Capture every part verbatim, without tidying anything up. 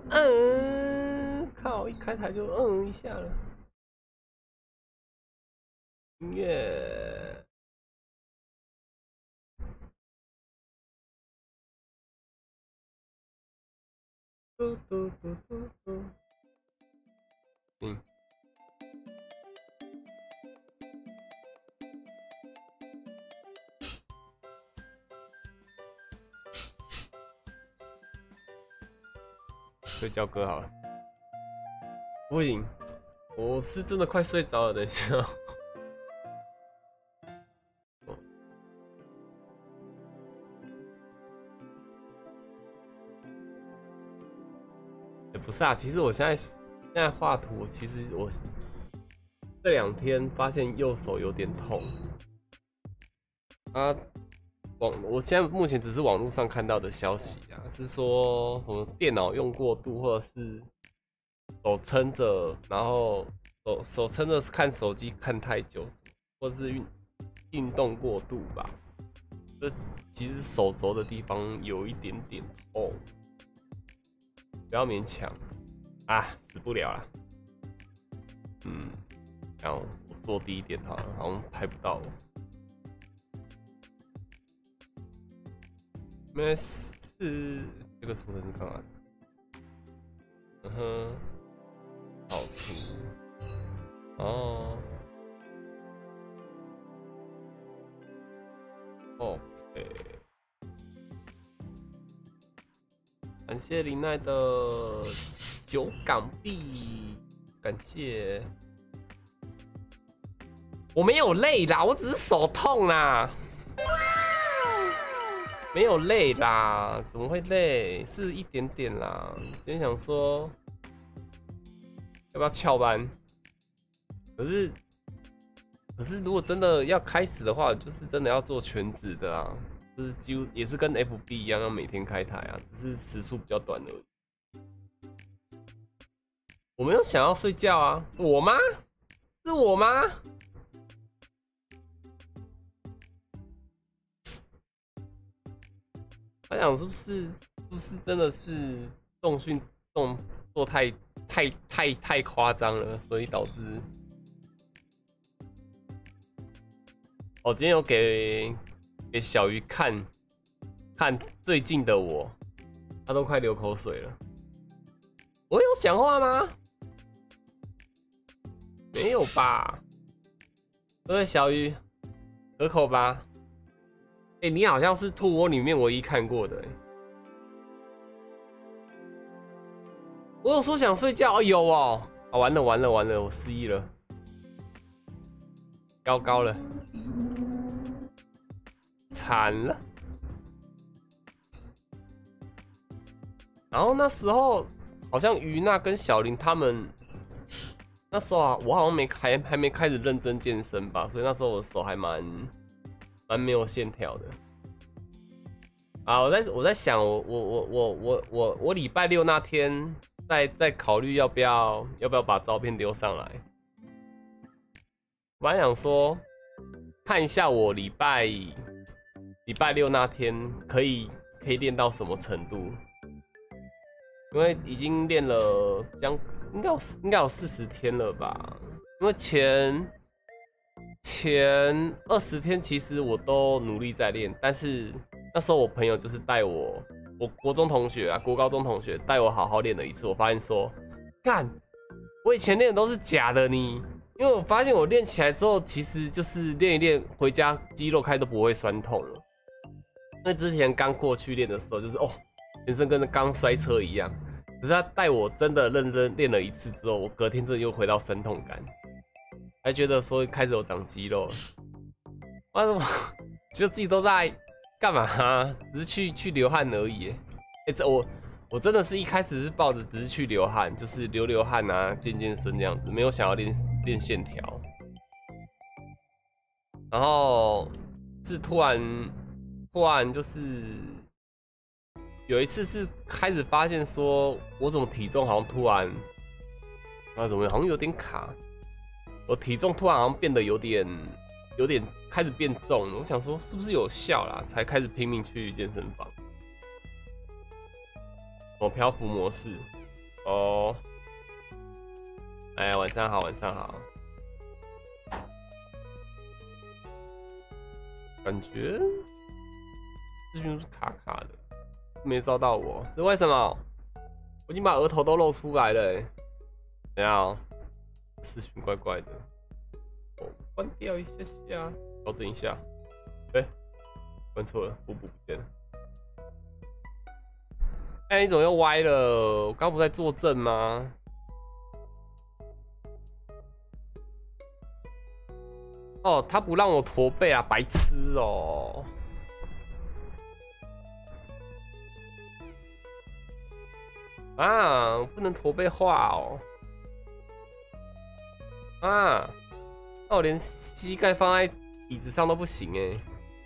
嗯，靠，一开台就嗯一下了。音乐。嘟嘟嘟嘟嘟。嗯。睡觉歌好了。不行，我是真的快睡着了，等一下。也不是啊，其实我现在现在画图，其实我这两天发现右手有点痛。啊，网我现在目前只是网络上看到的消息啊，是说什么电脑用过度，或者是手撑着，然后手手撑着看手机看太久，或者是运运动过度吧。这其实手肘的地方有一点点痛。不要勉强啊，死不了啦。嗯，然后我坐低一点好了，好像拍不到我。没事，这个出的是干嘛的？嗯哼，好听。哦 ，OK。感谢林奈的九港币，感谢。我没有累啦，我只是手痛啦。没有累啦，怎么会累？是一点点啦。今天想说，要不要翘班？可是，可是如果真的要开始的话，就是真的要做全职的啊。就是几乎也是跟 F B 一样，要每天开台啊，只是时数比较短而已。我没有想要睡觉啊，我吗？是我吗？他想是不是是不是真的是重训重做太太太太夸张了，所以导致。我今天有给。给小鱼看看最近的我，他都快流口水了。我有讲话吗？没有吧？对，小鱼，合口吧？哎、欸，你好像是兔窝里面唯一看过的、欸。我有说想睡觉，哦、有哦。啊，完了完了完了，我失忆了，高高了。惨了，然后那时候好像于娜跟小林他们，那时候啊，我好像没还还没开始认真健身吧，所以那时候我的手还蛮蛮没有线条的。啊，我在我在想，我我我我我我我礼拜六那天再再考虑要不要要不要把照片丢上来。我还想说看一下我礼拜。礼拜六那天可以可以练到什么程度？因为已经练了将应该有应该有四十天了吧？因为前前二十天其实我都努力在练，但是那时候我朋友就是带我，我国中同学啊，国高中同学带我好好练了一次，我发现说，干，我以前练的都是假的你。因为我发现我练起来之后，其实就是练一练，回家肌肉开都不会酸痛了。因为之前刚过去练的时候，就是哦，全身跟刚摔车一样。可是他带我真的认真练了一次之后，我隔天真的又回到酸痛感，还觉得说开始有长肌肉了。为什么？觉得自己都在干嘛、啊？只是去去流汗而已。哎、欸，这我我真的是一开始是抱着只是去流汗，就是流流汗啊，健健身这样子，没有想要练练线条。然后是突然。突然就是有一次是开始发现说，我怎么体重好像突然啊怎么好像有点卡，我体重突然好像变得有点有点开始变重了。我想说是不是有效啦，才开始拼命去健身房。什么漂浮模式？ 哦，哎，晚上好，晚上好。感觉视讯是卡卡的，没招到我，是为什么？我已经把额头都露出来了、欸，怎样？视讯怪怪的，我关掉一下下，调整一下。哎、欸，关错了，补补不见了。哎、欸，你怎么又歪了？我刚不在坐正吗？哦，他不让我驼背啊，白痴哦！啊，不能驼背画哦！啊，那我连膝盖放在椅子上都不行哎。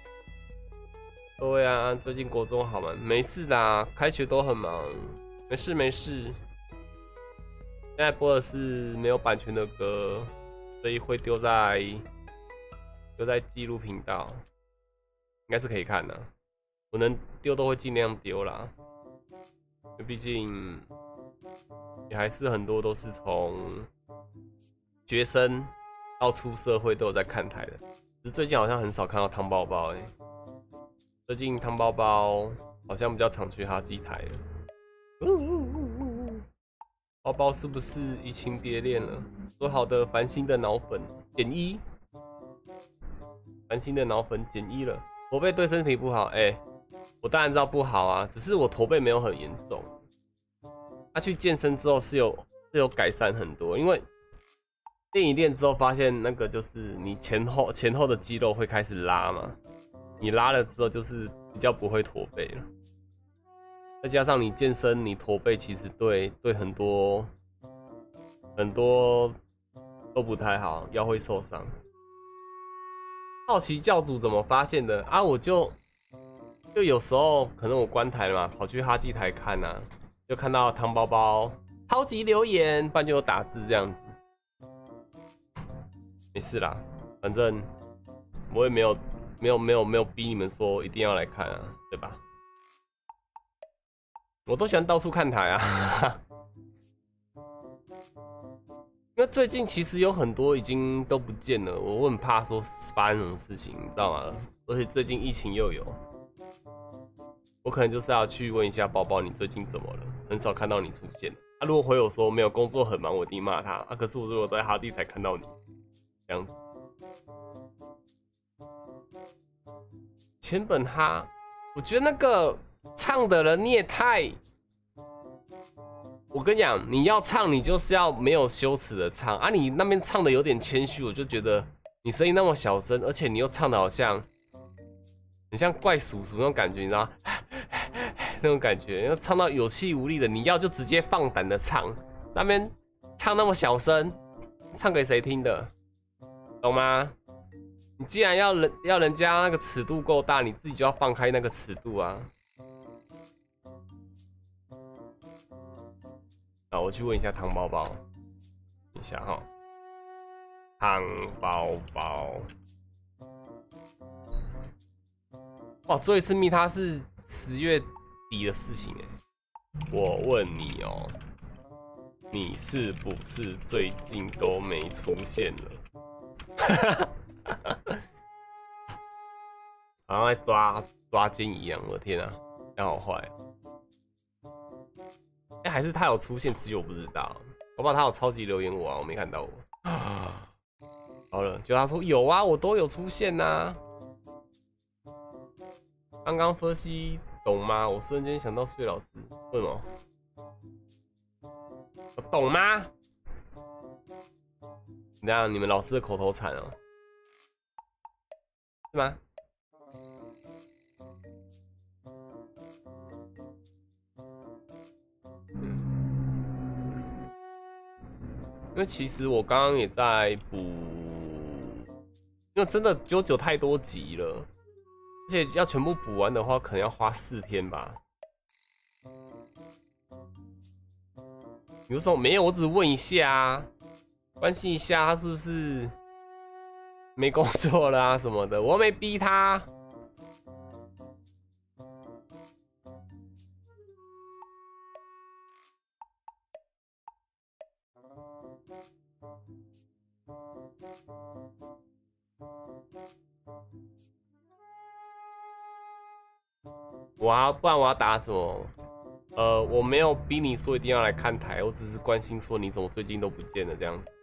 对啊，最近国中好忙，没事啦，开学都很忙，没事没事。现在播的是没有版权的歌，所以会丢在。丢在记录频道，应该是可以看的。我能丢都会尽量丢啦，毕竟也还是很多都是从学生到出社会都有在看台的。只是最近好像很少看到汤包包哎、欸，最近汤包包好像比较常去哈基台了。包包是不是移情别恋了？说好的繁星的脑粉减一。繁星的脑粉减一了，驼背对身体不好。哎、欸，我当然知道不好啊，只是我驼背没有很严重。他、啊、去健身之后是有是有改善很多，因为练一练之后发现那个就是你前后前后的肌肉会开始拉嘛，你拉了之后就是比较不会驼背了。再加上你健身，你驼背其实对对很多很多都不太好，腰会受伤。好奇教主怎么发现的啊？我就就有时候可能我关台了嘛，跑去哈基台看啊，就看到汤包包超级留言，不然就有打字这样子。没事啦，反正我也没有没有没有没有逼你们说一定要来看啊，对吧？我都喜欢到处看台啊。因为最近其实有很多已经都不见了，我很怕说发生什么事情，你知道吗？而且最近疫情又有，我可能就是要去问一下包包，你最近怎么了？很少看到你出现。他、啊、如果回我说没有工作很忙，我一定骂他啊。可是我如果在哈地才看到你，这样子。前本哈，我觉得那个唱的人你也太……我跟你讲，你要唱，你就是要没有羞耻的唱啊！你那边唱的有点谦虚，我就觉得你声音那么小声，而且你又唱的好像很像怪叔叔那种感觉，你知道吗？那种感觉，要唱到有气无力的，你要就直接放胆的唱，那边唱那么小声，唱给谁听的？懂吗？你既然要人要人家那个尺度够大，你自己就要放开那个尺度啊！啊，我去问一下汤包包，等一下哈，汤包包，哇，最后一次密他是十月底的事情哎，我问你哦，你是不是最近都没出现了？好像在抓抓奸一样，我的天啊，这样好坏。哎、欸，还是他有出现，只有我不知道。搞不好他有超级留言我啊，我没看到我。啊，好了，就他说有啊，我都有出现呐、啊。刚刚分析懂吗？我瞬间想到睡老师，为什么？我懂吗？怎样？你们老师的口头禅哦、喔，是吗？因为其实我刚刚也在补，因为真的九九太多集了，而且要全部补完的话，可能要花四天吧。有什么没有？我只问一下啊，关心一下他是不是没工作了啊什么的，我没逼他。 我要不然我要打什么？呃，我没有逼你说一定要来看台，我只是关心说你怎么最近都不见了这样子。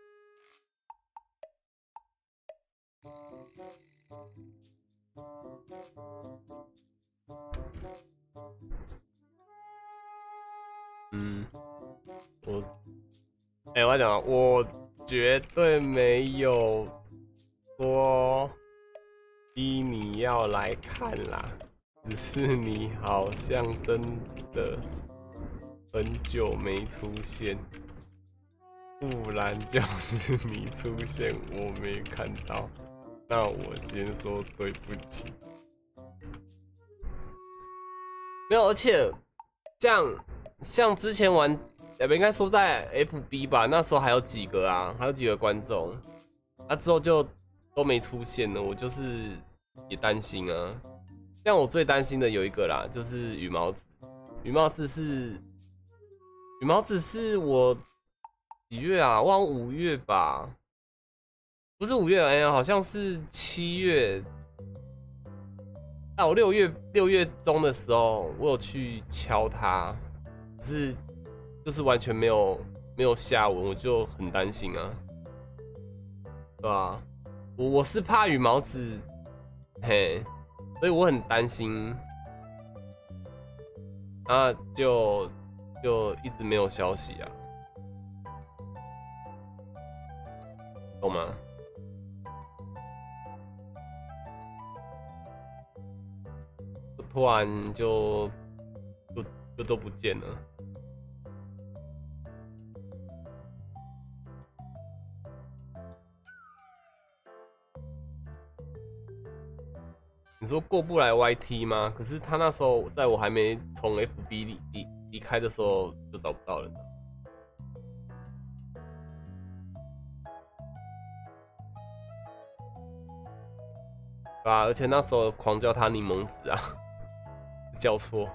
嗯，我，哎、欸，我讲，我绝对没有说逼你要来看啦，只是你好像真的很久没出现，不然就是你出现我没看到，那我先说对不起。没有，而且像像之前玩，呃，不应该说在 F B 吧，那时候还有几个啊，还有几个观众，啊之后就都没出现了，我就是也担心啊。像我最担心的有一个啦，就是羽毛子，羽毛子是羽毛子是我几月啊？忘五月吧，不是五月，哎呀，好像是七月。到六月六月中的时候，我有去敲他，只是就是完全没有没有下文，我就很担心啊，对吧？我我是怕羽毛子，嘿，所以我很担心，啊，就就一直没有消息啊，懂吗？突然就就就都不见了。你说过不来 Y T 吗？可是他那时候在我还没从 F B 离离离开的时候就找不到人了，对吧？而且那时候狂叫他柠檬子啊，叫错。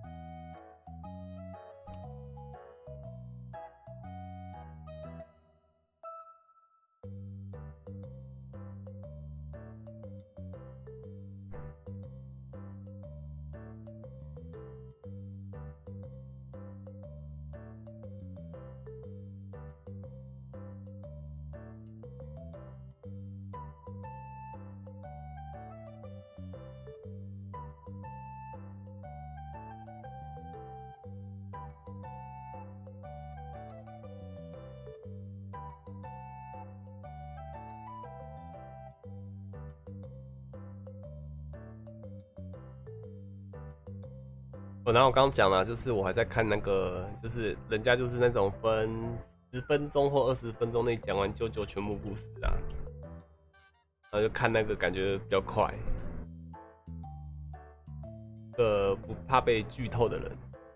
哦，然后我刚刚讲了，就是我还在看那个，就是人家就是那种分十分钟或二十分钟内讲完舅舅全部故事啊，然后就看那个感觉比较快，个不怕被剧透的人。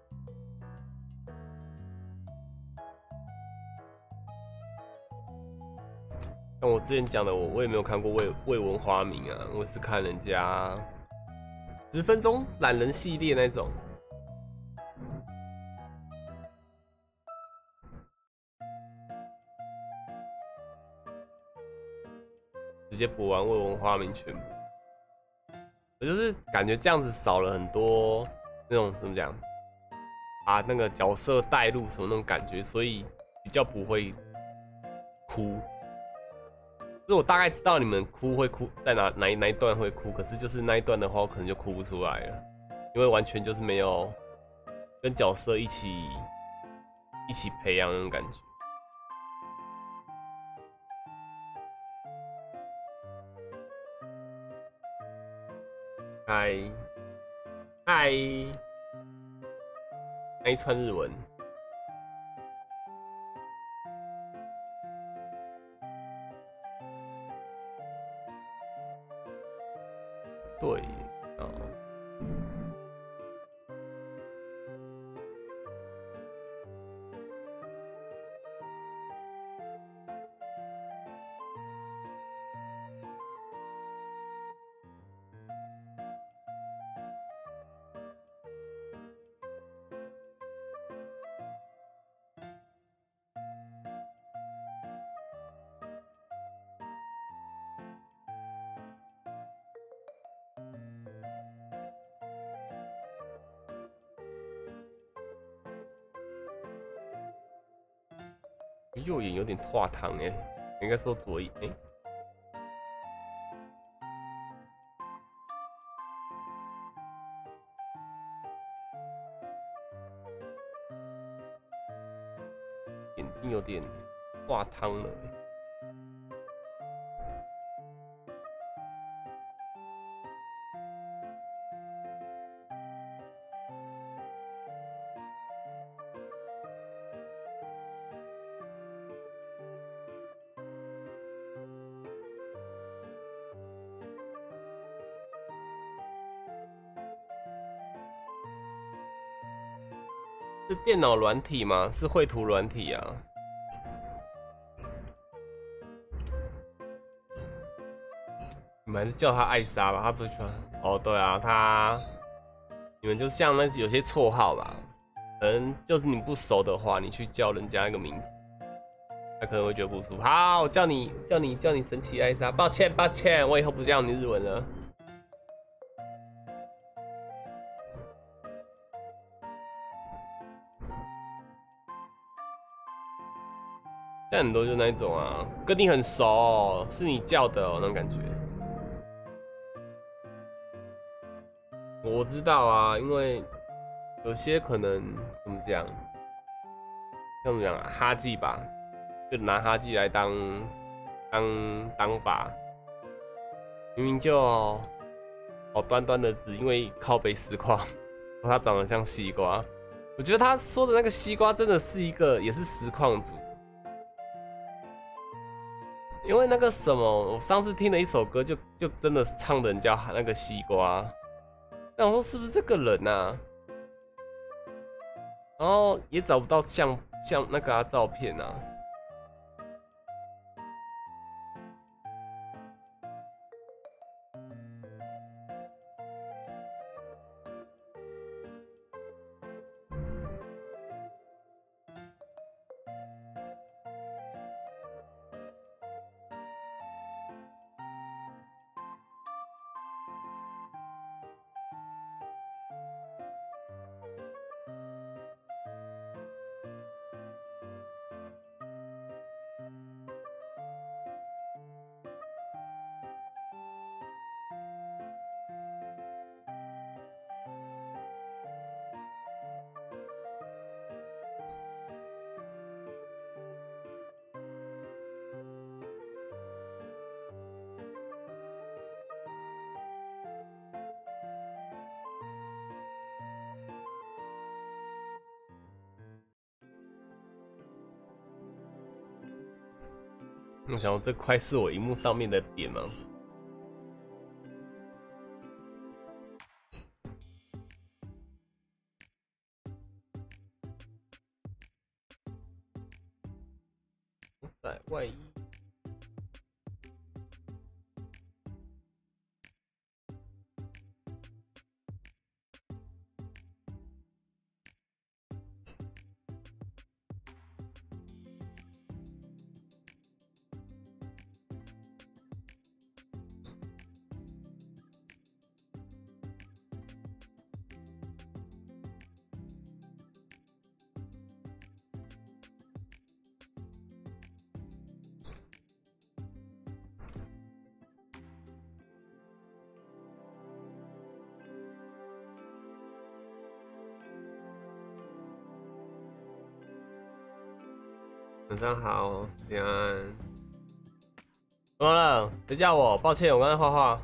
像我之前讲的，我我也没有看过未未闻花名啊，我是看人家十分钟懒人系列那种。直接播完未闻花名全部，我就是感觉这样子少了很多那种怎么讲，把那个角色带入什么那种感觉，所以比较不会哭。就是我大概知道你们哭会哭在哪哪一哪一段会哭，可是就是那一段的话，我可能就哭不出来了，因为完全就是没有跟角色一起一起培养那种感觉。嗨嗨，那一串日文，对，哦。 右眼有点化糖哎，应该说左眼哎。欸眼睛有点化汤了、欸。是电脑软体吗？是绘图软体啊。你们还是叫他艾莎吧，他不是叫哦，对啊，他你们就像那有些绰号吧，可能就是你不熟的话，你去叫人家一个名字，他可能会觉得不舒服。好，我叫你叫你叫你神奇艾莎，抱歉抱歉，我以后不叫你日文了。但很多就那一种啊，跟你很熟、喔，是你叫的哦、喔，那种感觉。我知道啊，因为有些可能怎么讲，怎么讲啊，哈记吧，就拿哈记来当当当法，明明就好端端的，只因为靠北实况，他长得像西瓜。我觉得他说的那个西瓜真的是一个，也是实况组。因为那个什么，我上次听了一首歌就，就就真的唱的人叫那个西瓜，那我说是不是这个人啊？然后也找不到像像那个、啊、照片啊。我想这块是我荧幕上面的点吗？在外衣。晚上好，平安。怎么了？别叫我，抱歉，我刚才画画。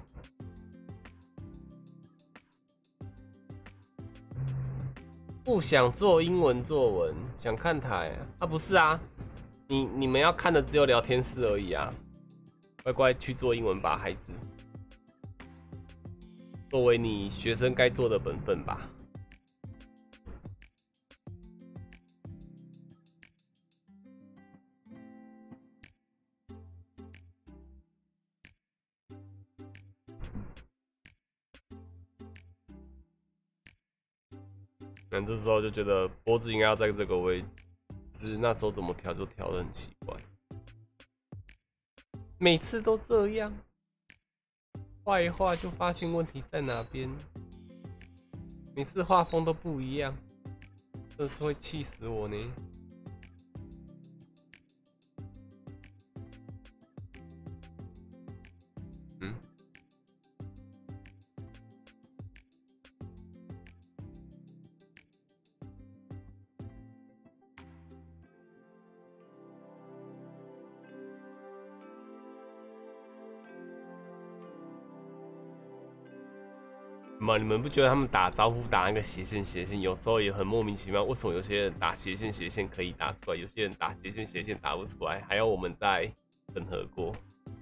不想做英文作文，想看台啊？啊不是啊，你你们要看的只有聊天室而已啊。乖乖去做英文吧，孩子。作为你学生该做的本分吧。那这时候就觉得脖子应该要在这个位置，只是那时候怎么调就调得很奇怪，每次都这样，画一画就发现问题在哪边，每次画风都不一样，真是会气死我呢。 嘛，你们不觉得他们打招呼打那个斜线斜线，有时候也很莫名其妙？为什么有些人打斜线斜线可以打出来，有些人打斜线斜线打不出来，还要我们再审核过？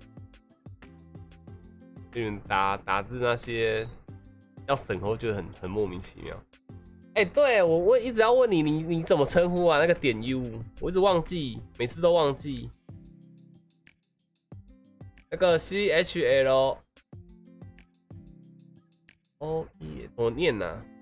你们打打字那些要审核，觉得很很莫名其妙。哎、欸，对我我一直要问你，你你怎么称呼啊？那个点 U， 我一直忘记，每次都忘记。那个 C H L O E 怎么念呢、啊？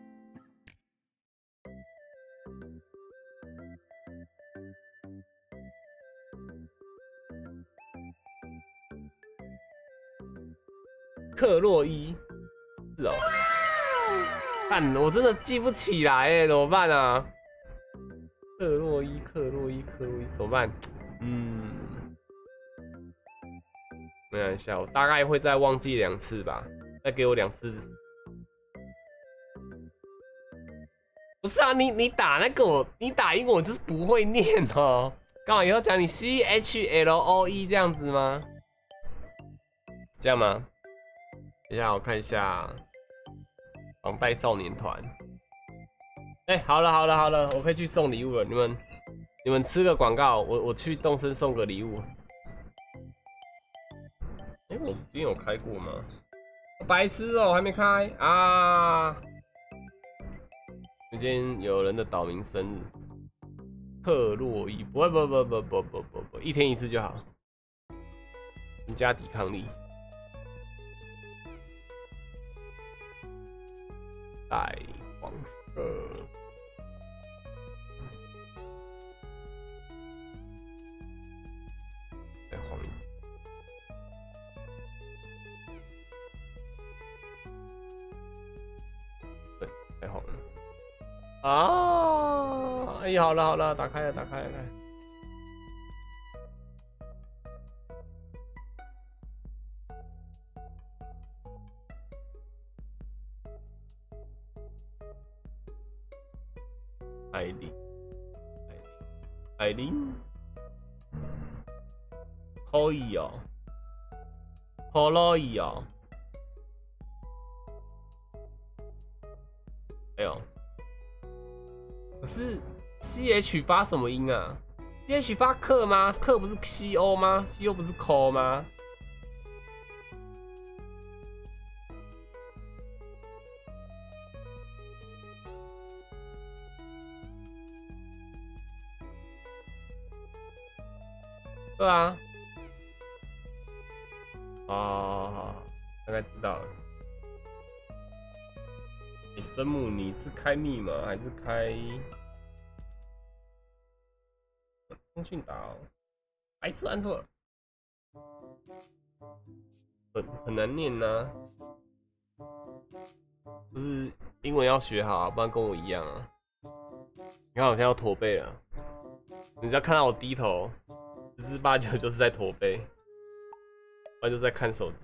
克洛伊，是哦。看，我真的记不起来哎，怎么办啊？克洛伊，克洛伊，克洛伊，怎么办？嗯，没关系，我大概会再忘记两次吧，再给我两次。不是啊，你你打那个我，你打英文我就是不会念哦。刚好以后讲你 C H L O E 这样子吗？这样吗？等一下我看一下。防弹少年团，哎、欸，好了好了好了，我可以去送礼物了。你们你们吃个广告，我我去动森送个礼物。哎、欸，我今天有开过吗？白痴哦、喔，还没开啊！今天有人的岛民生日，克洛伊，不不不不不不不不，一天一次就好，增加抵抗力。带黄色，带黄一，对，太好了啊！哎呀，好了好了，打开了打开了。艾琳，艾琳，可以哦，可以哦。哎呦，可是 C H 发什么音啊 ？C H 发克吗？克不是 C O 吗 ？C O 不是 call 吗？对啊，哦，大概知道了。哎，生母，你是开密码还是开通讯岛？还是按错了？很很难念呐、啊，就是英文要学好啊，不然跟我一样啊。你看我现在要驼背了，你只要看到我低头。十之八九就是在驼背，不然就是在看手机。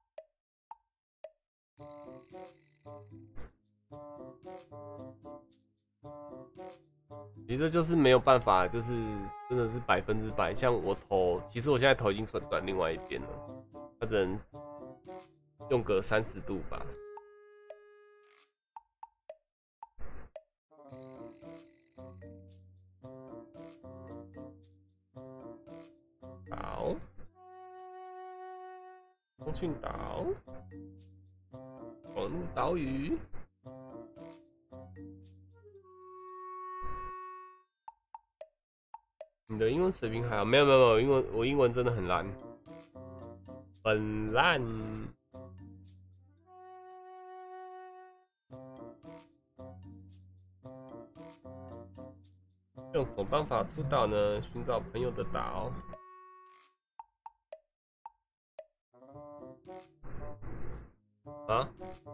其实这就是没有办法，就是真的是百分之百。像我头，其实我现在头已经转转另外一边了，它只能用个三十度吧。岛，通讯岛，网络岛屿。你的英文水平还好？没有没有没有，英文我英文真的很烂，很烂。用什么办法出岛呢？寻找朋友的岛。啊？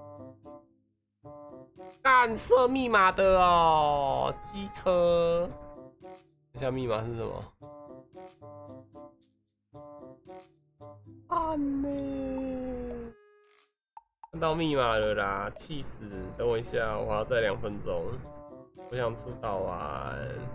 干设密码的哦，机车。看下密码是什么？啊妹！看到密码了啦，气死！等我一下，我还要再两分钟。我想出岛玩。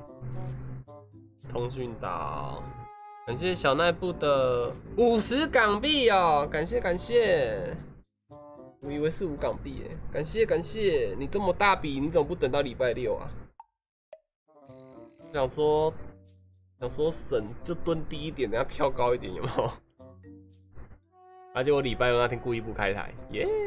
通讯岛，感谢小奈部的五十港币哦，感谢感谢。 我以为是五港币耶，感谢感谢，你这么大笔，你怎么不等到礼拜六啊？想说想说省就蹲低一点，等下跳高一点，有没有？而且我礼拜六那天故意不开台，耶、yeah ！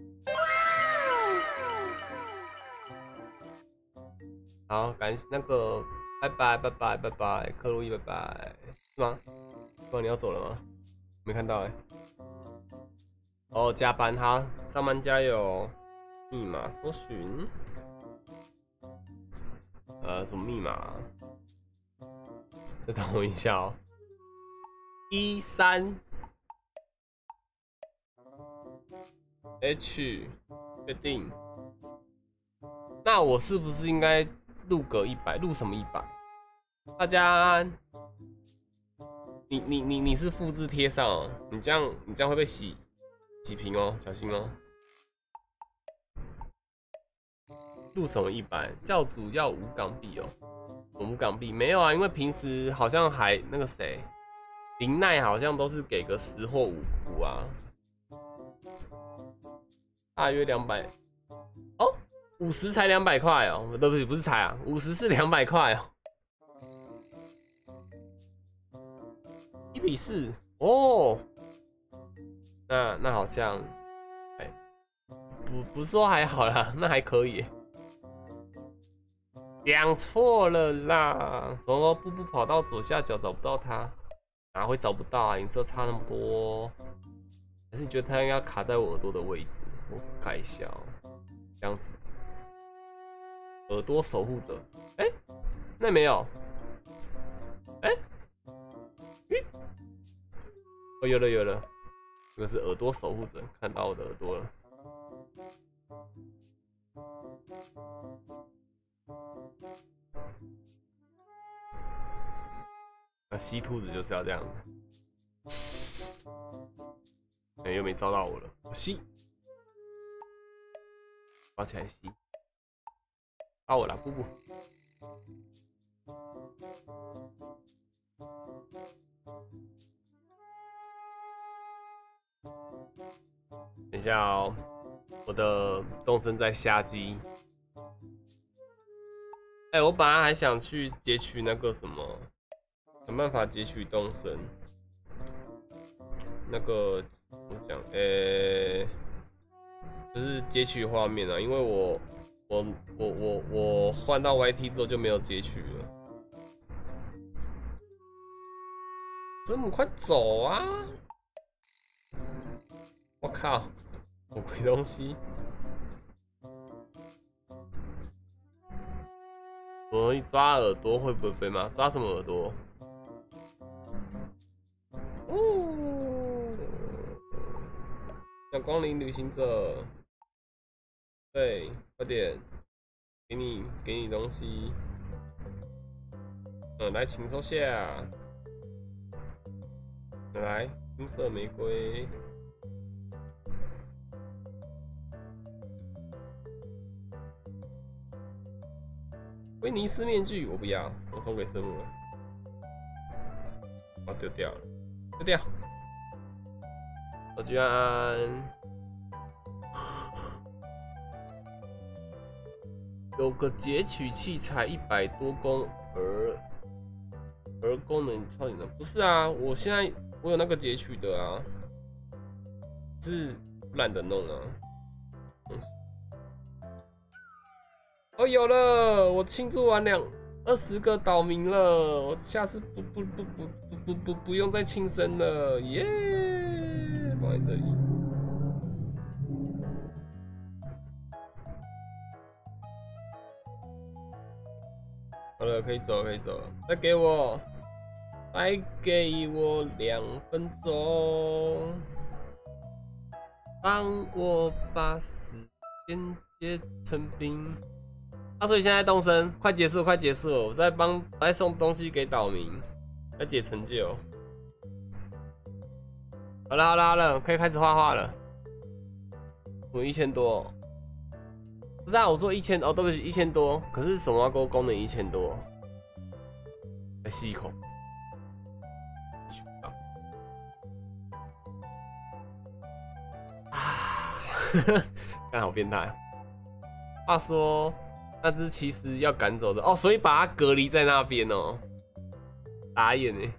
好，感谢那个，拜拜拜拜拜拜，克洛伊拜拜，是吗？不然你要走了吗？没看到哎、欸。哦，加班哈，上班加油。密码搜寻，呃，什么密码？再等我一下哦。一三 H 确定。那我是不是应该录个一百？录什么一百？大家，你你你你是复制贴上哦，你这样你这样会被洗洗屏哦，小心哦。录什么一百？教主要五港币哦，五港币没有啊，因为平时好像还那个谁，林奈好像都是给个十或五五啊，大约两百哦，五十才两百块哦，对不起，不是才啊，五十是两百块哦，一比四哦，那那好像，哎，不不是说还好啦，那还可以。讲错了啦！怎么步步跑到左下角找不到他？哪会找不到啊？颜色差那么多，还是你觉得他应该卡在我耳朵的位置？我改一下哦，这样子。耳朵守护者，哎、欸，那没有，哎、欸，嗯，哦，有了有了，这个是耳朵守护者，看到我的耳朵了。那吸兔子就是要这样子，哎、欸，又没招到我了，我吸，抓起来吸，到我了，布布。等一下哦，我的动森在下机。哎、欸，我本来还想去截取那个什么。想办法截取动森，那个怎么讲？呃、欸，就是截取画面啊，因为我我我我我换到 Y T 之后就没有截取了。这么快走啊！我靠，什么鬼东西？我抓耳朵会不会飞吗？抓什么耳朵？哦，阳光林旅行者，对，快点，给你给你东西，嗯，来，请收下，来，金色玫瑰，威尼斯面具我不要，我送给生物了，我丢掉了。丢掉，我居然有个截取器材一百多公而而功能超级难，不是啊？我现在我有那个截取的啊，是懒得弄啊。嗯、哦，有了，我庆祝完两。二十个岛民了，我下次不不不不不不不不用再庆生了，耶、yeah! 放在这里。好了，可以走，可以走了。再给我，再给我两分钟，让我把时间结成冰。啊，所以现在动身快结束，快结束了，我在帮，我在送东西给岛民，在解成就。好了好了好了，可以开始画画了。我一千多，不是啊，我说一千哦，对不起，一千多。可是什么功功能一千多？再吸一口。啊， 看好变态。话说，那只其实要赶走的哦，所以把它隔离在那边哦。打眼哎。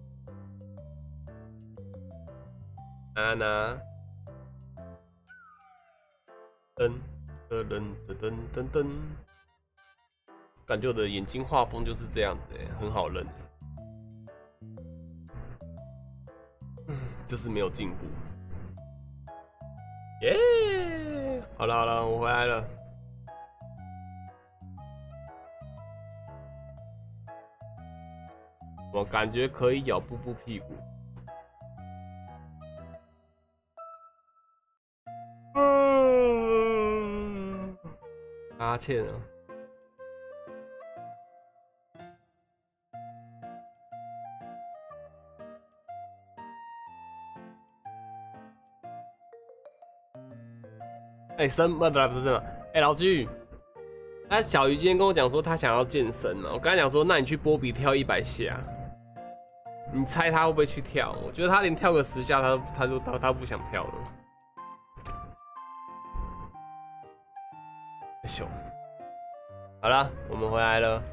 拿拿。噔噔噔噔噔噔。感觉我的眼睛画风就是这样子哎，很好认。嗯，就是没有进步。耶、yeah! 好了好了，我回来了。我感觉可以咬布布屁股。嗯，哈欠啊。哎、欸，生不不不是嘛？哎、欸，老居，那小鱼今天跟我讲说他想要健身嘛，我跟他讲说，那你去波比跳一百下，你猜他会不会去跳？我觉得他连跳个十下，他都他都他他不想跳了。熊，好了，我们回来了，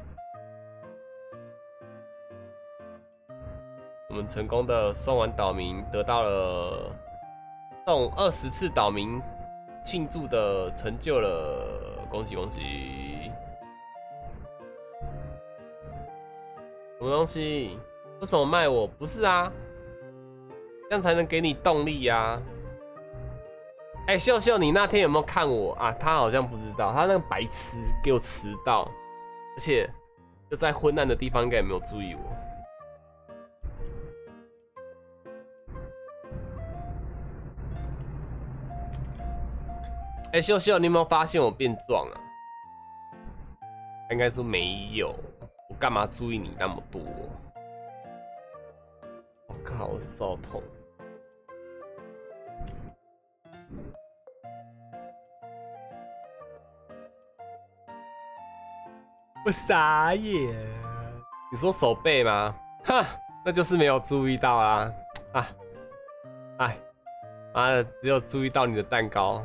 我们成功的送完岛民，得到了送二十次岛民。庆祝的成就了，恭喜恭喜！什么东西？为什么卖我？不是啊，这样才能给你动力啊！哎、欸，秀秀，你那天有没有看我啊？他好像不知道，他那个白痴给我迟到，而且就在昏暗的地方，应该也没有注意我。哎、欸，秀秀，你有没有发现我变壮啊？应该说没有，我干嘛注意你那么多？我靠，我手痛。我傻眼。你说手背吗？哈，那就是没有注意到啦。啊，哎，妈的，只有注意到你的蛋糕。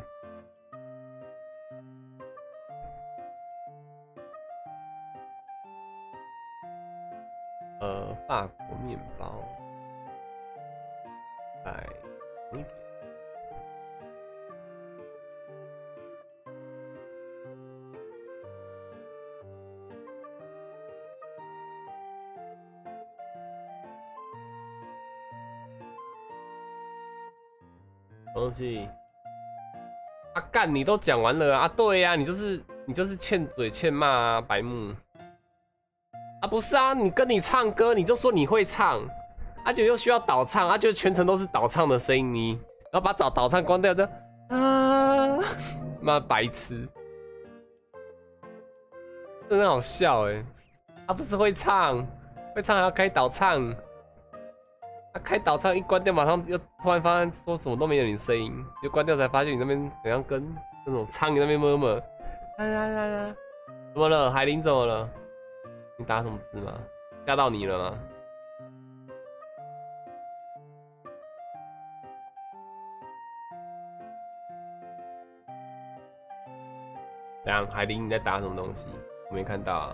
呃，法国面包，来一点。东西，啊干，你都讲完了啊？对呀、啊，你就是你就是欠嘴欠骂啊，白目。啊不是啊，你跟你唱歌，你就说你会唱，而且又需要导唱，啊就全程都是导唱的声音，你然后把导导唱关掉，这啊，妈白痴，真的好笑哎、欸，他、啊、不是会唱，会唱还要开导唱，他、啊、开导唱一关掉，马上又突然发现说什么都没有你声音，就关掉才发现你那边好像跟那种苍蝇那边么么，啦啦啦啦，怎么了？海林怎么了？你打什么字吗？吓到你了吗？怎样？海林你在打什么东西？我没看到啊。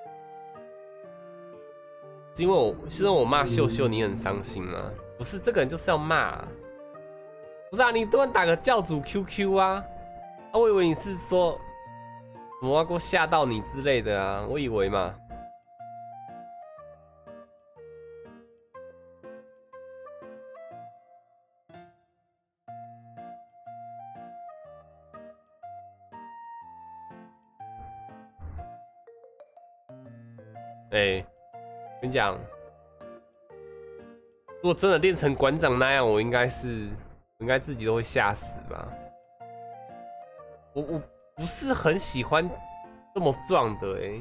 是因为我是因为我骂秀秀你很伤心吗？不是，这个人就是要骂、啊。不是啊，你突然打个教主 Q Q 啊？啊，我以为你是说什么给我吓到你之类的啊？我以为嘛。哎、欸，跟你讲，如果真的练成馆长那样，我应该是，我应该自己都会吓死吧。我我不是很喜欢这么壮的哎、欸，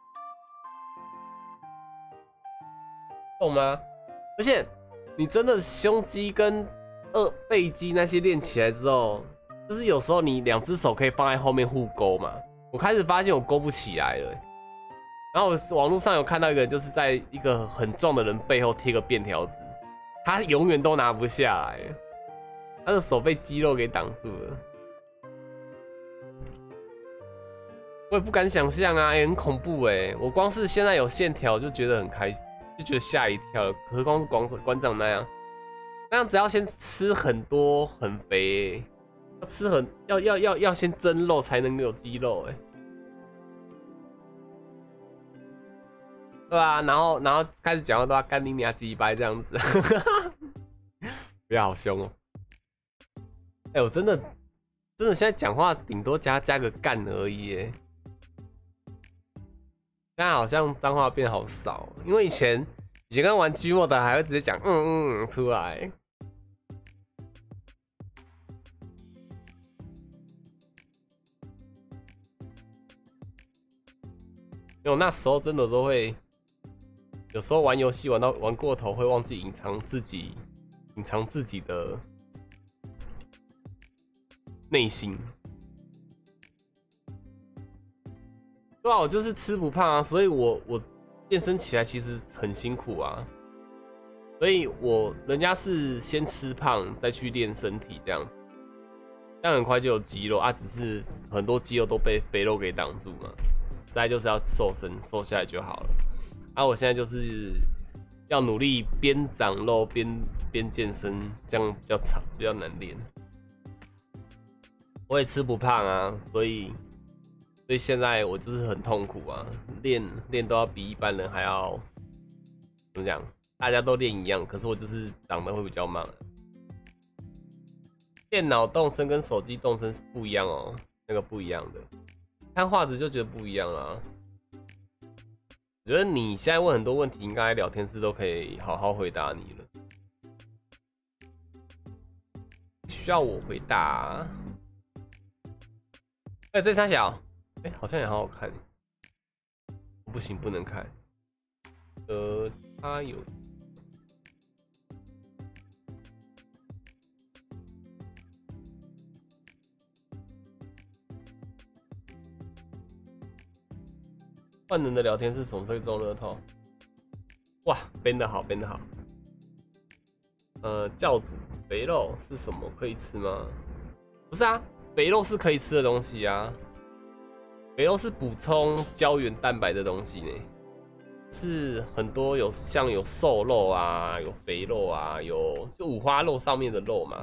懂吗？而且你真的胸肌跟二背肌那些练起来之后，就是有时候你两只手可以放在后面互勾嘛。我开始发现我勾不起来了、欸。然后我网络上有看到一个，就是在一个很壮的人背后贴个便条纸，他永远都拿不下来，他的手被肌肉给挡住了。 我也不敢想象啊，欸，很恐怖哎，欸！我光是现在有线条就觉得很开心，就觉得吓一跳了，何况是馆馆长那样，那样子要先吃很多很肥，欸，要吃很要要要要先蒸肉才能有肌肉哎，欸，对啊，然后然后开始讲话都要干你娘鸡掰这样子，不要好凶哦！哎，欸，我真的真的现在讲话顶多加加个干而已哎。现在好像脏话变好少，因为以前以前刚玩 G M O D 的还会直接讲嗯嗯嗯出来。因为我那时候真的都会，有时候玩游戏玩到玩过头会忘记隐藏自己，隐藏自己的内心。对啊，我就是吃不胖啊，所以我我健身起来其实很辛苦啊，所以我人家是先吃胖再去练身体这样子，这样很快就有肌肉啊，只是很多肌肉都被肥肉给挡住嘛，再来就是要瘦身瘦下来就好了。啊，我现在就是要努力边长肉边边健身，这样比较长比较难练。我也吃不胖啊，所以。所以现在我就是很痛苦啊，练练都要比一般人还要怎么讲？大家都练一样，可是我就是长得会比较慢。电脑动森跟手机动森是不一样哦，那个不一样的。看画质就觉得不一样啊。我觉得你现在问很多问题，应该聊天室都可以好好回答你了。需要我回答啊？哎、欸，这三小。哎、欸，好像也好好看，不行，不能看。呃，他有万能的聊天是什么时候中乐透？哇，编得好，编得好。呃，教主肥肉是什么？可以吃吗？不是啊，肥肉是可以吃的东西啊。肥肉是补充胶原蛋白的东西呢，是很多有像有瘦肉啊，有肥肉啊，有就五花肉上面的肉嘛，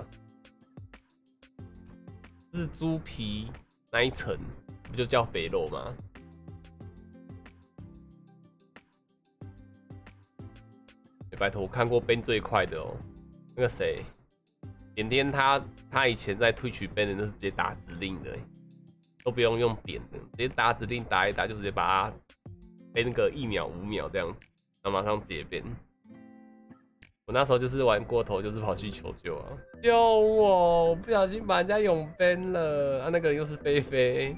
是猪皮那一层，不就叫肥肉吗？欸、拜托，我看过编最快的哦，那个谁，点点他他以前在Twitch编的那是直接打指令的。都不用用点的，直接打指令打一打就直接把它编个一秒五秒这样子，然后马上解编。我那时候就是玩过头，就是跑去求救啊，救我！我不小心把人家永编了啊，那个人又是菲菲。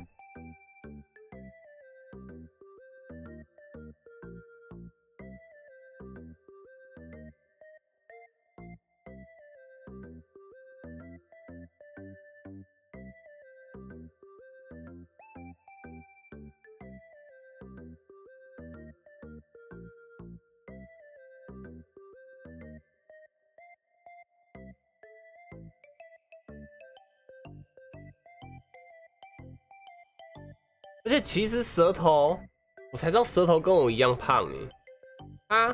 而且其实舌头，我才知道舌头跟我一样胖哎。他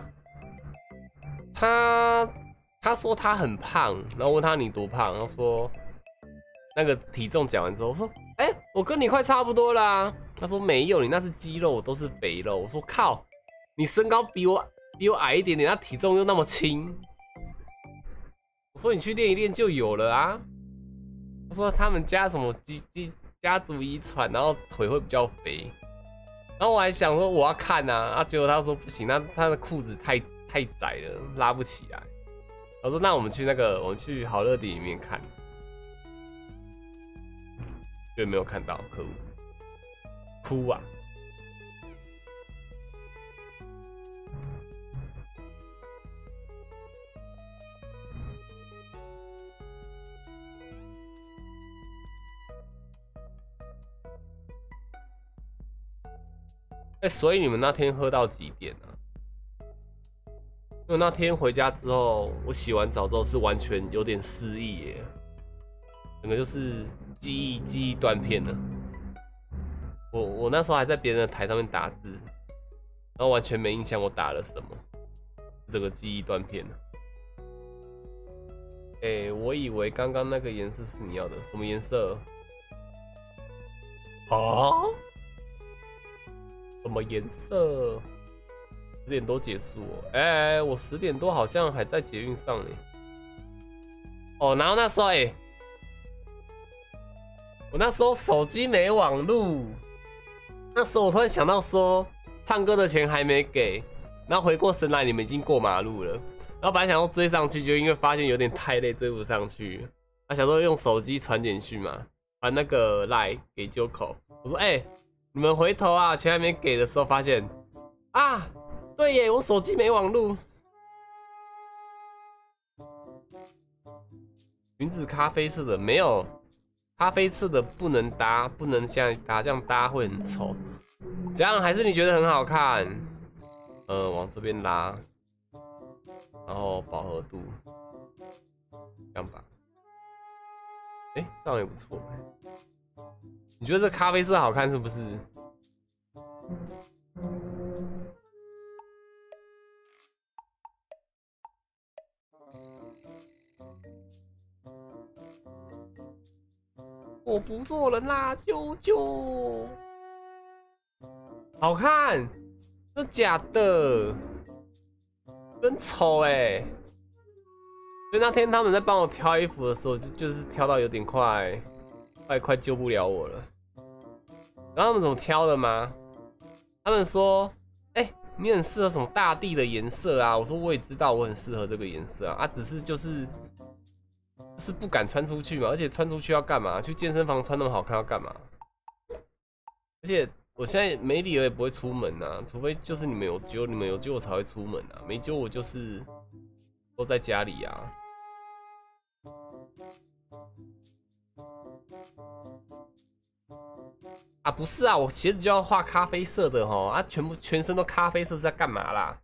他他说他很胖，然后问他你多胖，他说那个体重讲完之后，我说哎、欸，我跟你快差不多啦。他说没有，你那是肌肉，我都是肥肉。我说靠，你身高比我比我矮一点点，那体重又那么轻。我说你去练一练就有了啊。他说他们家什么肌肌。家族遗传，然后腿会比较肥，然后我还想说我要看啊，啊，结果他说不行，那他的裤子太太窄了，拉不起来。我说那我们去那个，我们去好乐迪里面看，就没有看到，可恶，哭啊！哎、欸，所以你们那天喝到几点啊？因为那天回家之后，我洗完澡之后是完全有点失忆耶，整个就是记忆记忆断片了。 我我那时候还在别人的台上面打字，然后完全没印象我打了什么，这个记忆断片了。哎、欸，我以为刚刚那个颜色是你要的，什么颜色？啊？什么颜色？十点多结束哦。哎、欸，我十点多好像还在捷运上呢。哦，然后那时候哎、欸，我那时候手机没网路，那时候我突然想到说，唱歌的钱还没给，然后回过神来，你们已经过马路了。然后本来想要追上去，就因为发现有点太累，追不上去。他想说用手机传简讯嘛，传那个 line 给啾口。我说：“哎、欸，你们回头啊，钱还没给的时候，发现啊，对耶，我手机没网路。”裙子咖啡色的没有，咖啡色的不能搭，不能像搭，这样搭会很丑。这样还是你觉得很好看？呃，往这边拉。然后饱和度，这样吧。哎、欸，这样也不错。你觉得这咖啡色好看是不是？我不做人啦，啾啾。好看？这假的？真丑哎、欸！所以那天他们在帮我挑衣服的时候，就就是挑到有点快，快快救不了我了。然后他们怎么挑的吗？他们说：“哎、欸，你很适合什么大地的颜色啊？”我说：“我也知道我很适合这个颜色啊，啊，只是就是就是不敢穿出去嘛，而且穿出去要干嘛？去健身房穿那么好看要干嘛？而且。”我现在没理由也不会出门啊，除非就是你们有揪，你们有揪我才会出门啊，没揪我就是都在家里啊。啊不是啊，我鞋子就要画咖啡色的齁，啊全部全身都咖啡色是在干嘛啦？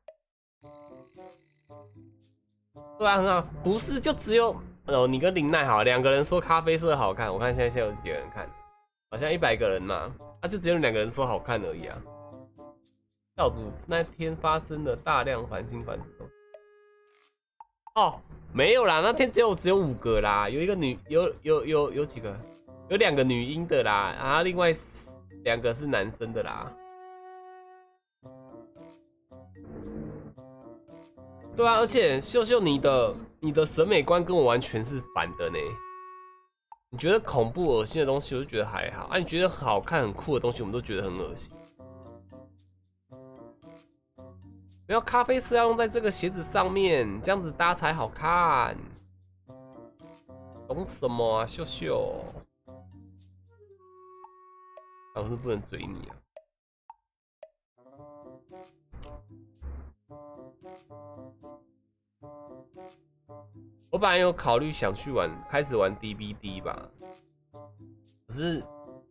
对啊，很好，不是就只有哦，你跟林奈好，两个人说咖啡色好看，我看现在现在有几个人看，好像一百个人嘛。啊，就只有两个人说好看而已啊。教主那天发生了大量繁星繁殖哦，没有啦，那天只有只有五个啦，有一个女，有有有有几个，有两个女婴的啦，然后另外两个是男生的啦。对啊，而且秀秀你的你的审美观跟我完全是反的呢。你觉得恐怖恶心的东西，我就觉得还好啊。你觉得好看很酷的东西，我们都觉得很恶心。不要咖啡色要用在这个鞋子上面，这样子搭才好看。懂什么啊，秀秀？啊，我是不能追你啊。我本来有考虑想去玩，开始玩 D B D 吧，可是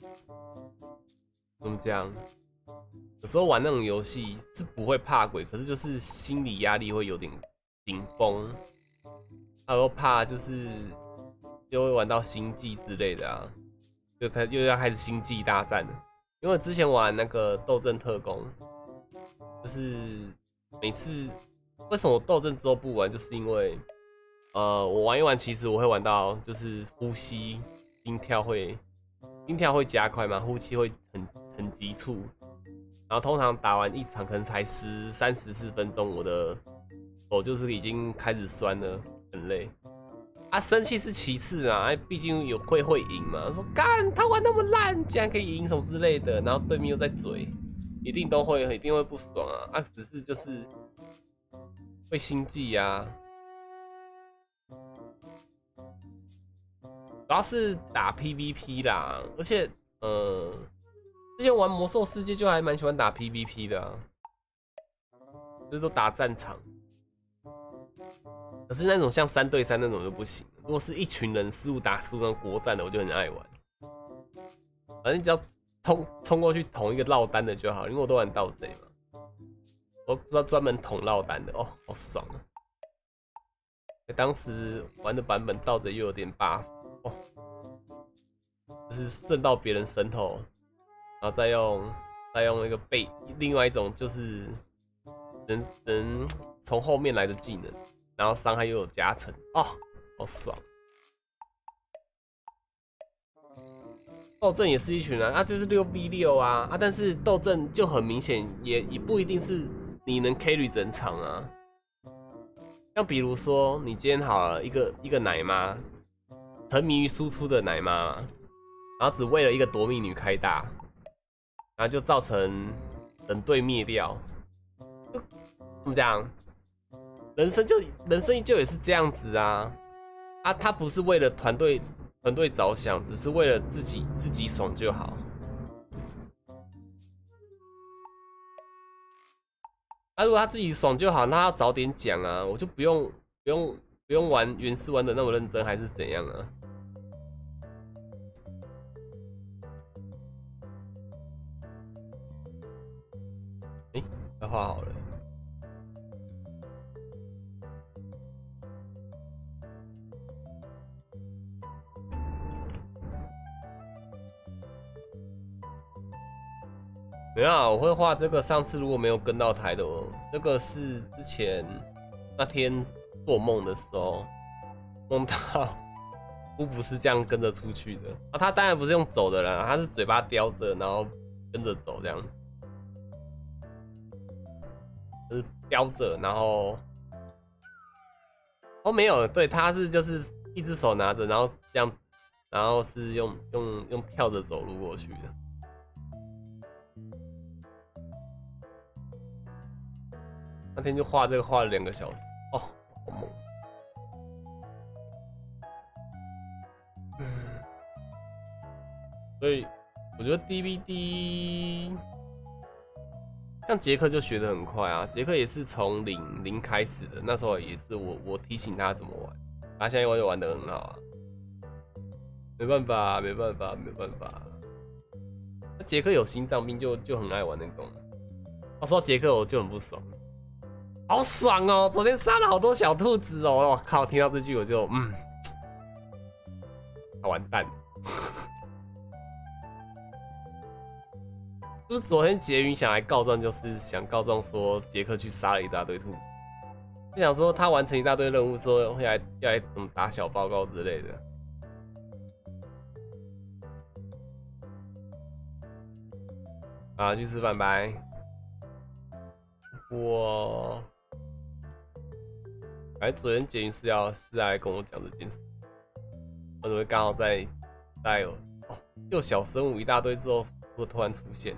怎么讲？有时候玩那种游戏是不会怕鬼，可是就是心理压力会有点紧绷，还有怕就是又会玩到星际之类的啊，就开又要开始星际大战了。因为之前玩那个斗阵特工，就是每次为什么我斗阵之后不玩，就是因为。呃，我玩一玩，其实我会玩到就是呼吸、心跳会，心跳会加快嘛，呼吸会很很急促。然后通常打完一场可能才十三十四分钟，我的手就是已经开始酸了，很累。啊，生气是其次啊，毕竟有会会赢嘛。说干他玩那么烂，竟然可以赢什么之类的，然后对面又在嘴，一定都会一定会不爽啊。啊，只是就是会心悸啊。主要是打 P V P 啦，而且，呃，之前玩魔兽世界就还蛮喜欢打 P V P 的啊，就是都打战场。可是那种像三对三那种就不行，如果是一群人十五打十五那种国战的，我就很爱玩。反正只要冲冲过去捅一个落单的就好，因为我都玩盗贼嘛，我不知道专门捅落单的哦，好爽啊！当时玩的版本盗贼又有点 buff。哦，就是顺到别人身后， 然后再用再用一个背，另外一种就是能能从后面来的技能，然后伤害又有加成，哦，好爽。斗阵也是一群啊，啊就是六 v 六啊，啊但是斗阵就很明显，也也不一定是你能 carry 整场啊。像比如说，你今天好了一个一个奶妈，沉迷于输出的奶妈，然后只为了一个夺命女开大，然后就造成整队灭掉。就怎么讲？人生就人生就也是这样子啊！啊，他不是为了团队团队着想，只是为了自己自己爽就好。啊，如果他自己爽就好，那他要早点讲啊，我就不用不用不用玩原始玩的那么认真，还是怎样啊？哎、欸，快画好了。没有啊，我会画这个。上次如果没有跟到台的，这个是之前那天做梦的时候梦到乌不是这样跟着出去的啊。他当然不是用走的啦，他是嘴巴叼着，然后跟着走这样子，就是叼着，然后哦没有，对，他是就是一只手拿着，然后这样子，然后是用用用跳着走路过去的。那天就画这个画了两个小时，哦，好猛。嗯，所以我觉得 D V D 像杰克就学得很快啊，杰克也是从零零开始的，那时候也是我我提醒他怎么玩，他现在玩就玩得很好啊。没办法，没办法，没办法。那杰克有心脏病就就很爱玩那种。我说到杰克我就很不爽。好爽哦！昨天杀了好多小兔子哦！我靠，听到这句我就嗯，他完蛋了。就是昨天杰云想来告状，就是想告状说杰克去杀了一大堆兔子，就想说他完成一大堆任务，说会来要来怎么打小报告之类的。啊，去吃饭拜。我。哎，昨天杰云是要是来跟我讲这件事，我怎么刚好在在哦又小生物一大堆之后，突突然出现。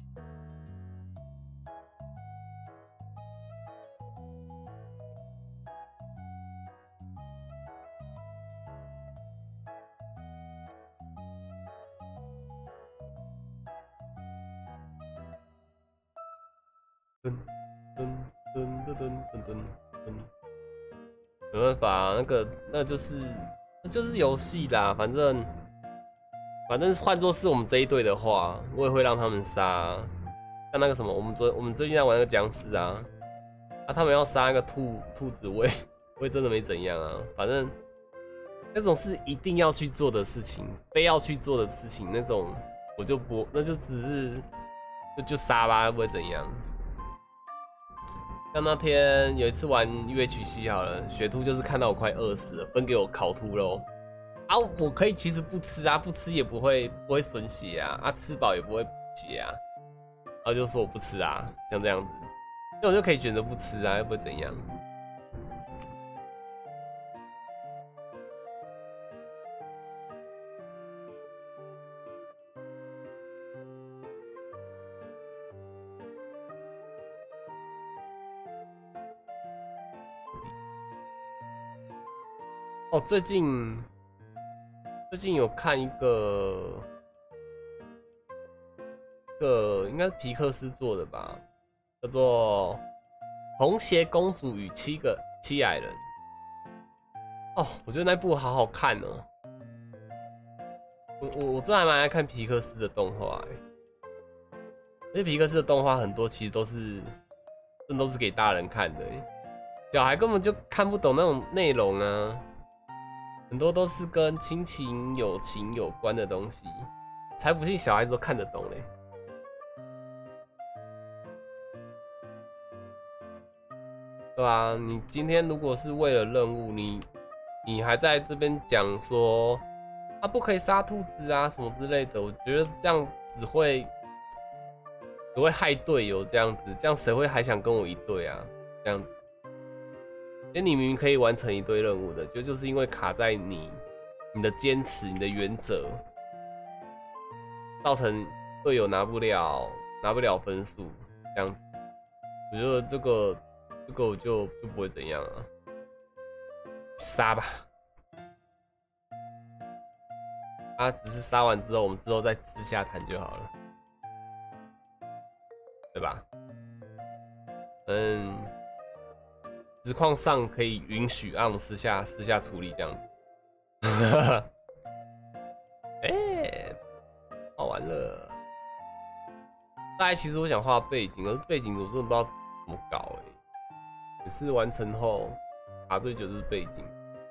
噔噔噔噔噔噔噔。没办法、啊，那个那就是那就是游戏啦，反正反正换作是我们这一队的话，我也会让他们杀、啊。像那个什么，我们昨我们最近在玩那个僵尸啊，啊他们要杀那个兔兔子，我也我也真的没怎样啊。反正那种是一定要去做的事情，非要去做的事情，那种我就不，那就只是就就杀吧，不会怎样。像那天有一次玩 U H C 好了，雪兔就是看到我快饿死了，分给我烤兔肉啊，我可以其实不吃啊，不吃也不会不会损血啊，啊吃饱也不会补血啊，然后就说我不吃啊，像这样子，那我就可以选择不吃啊，又不会怎样。哦，最近最近有看一个，个应该是皮克斯做的吧，叫做《红鞋公主与七个七矮人》。哦，我觉得那部好好看哦。我我我真的还蛮爱看皮克斯的动画哎，而且皮克斯的动画很多其实都是，真都是给大人看的哎，小孩根本就看不懂那种内容啊。很多都是跟亲情、友情有关的东西，才不信小孩子都看得懂嘞。 对吧？你今天如果是为了任务，你你还在这边讲说啊不可以杀兔子啊什么之类的，我觉得这样只会只会害队友这样子，这样谁会还想跟我一队啊？这样子，因为你明明可以完成一堆任务的，就就是因为卡在你你的坚持、你的原则，造成队友拿不了拿不了分数这样子。我觉得这个这个我就就不会怎样啊，杀吧。啊，只是杀完之后，我们之后再私下谈就好了，对吧？嗯，实况上可以允许，啊，我们私下私下处理这样子。哎、欸，好玩了。大概其实我想画背景，可是背景我真的不知道怎么搞哎、欸。每次完成后卡最久就是背景。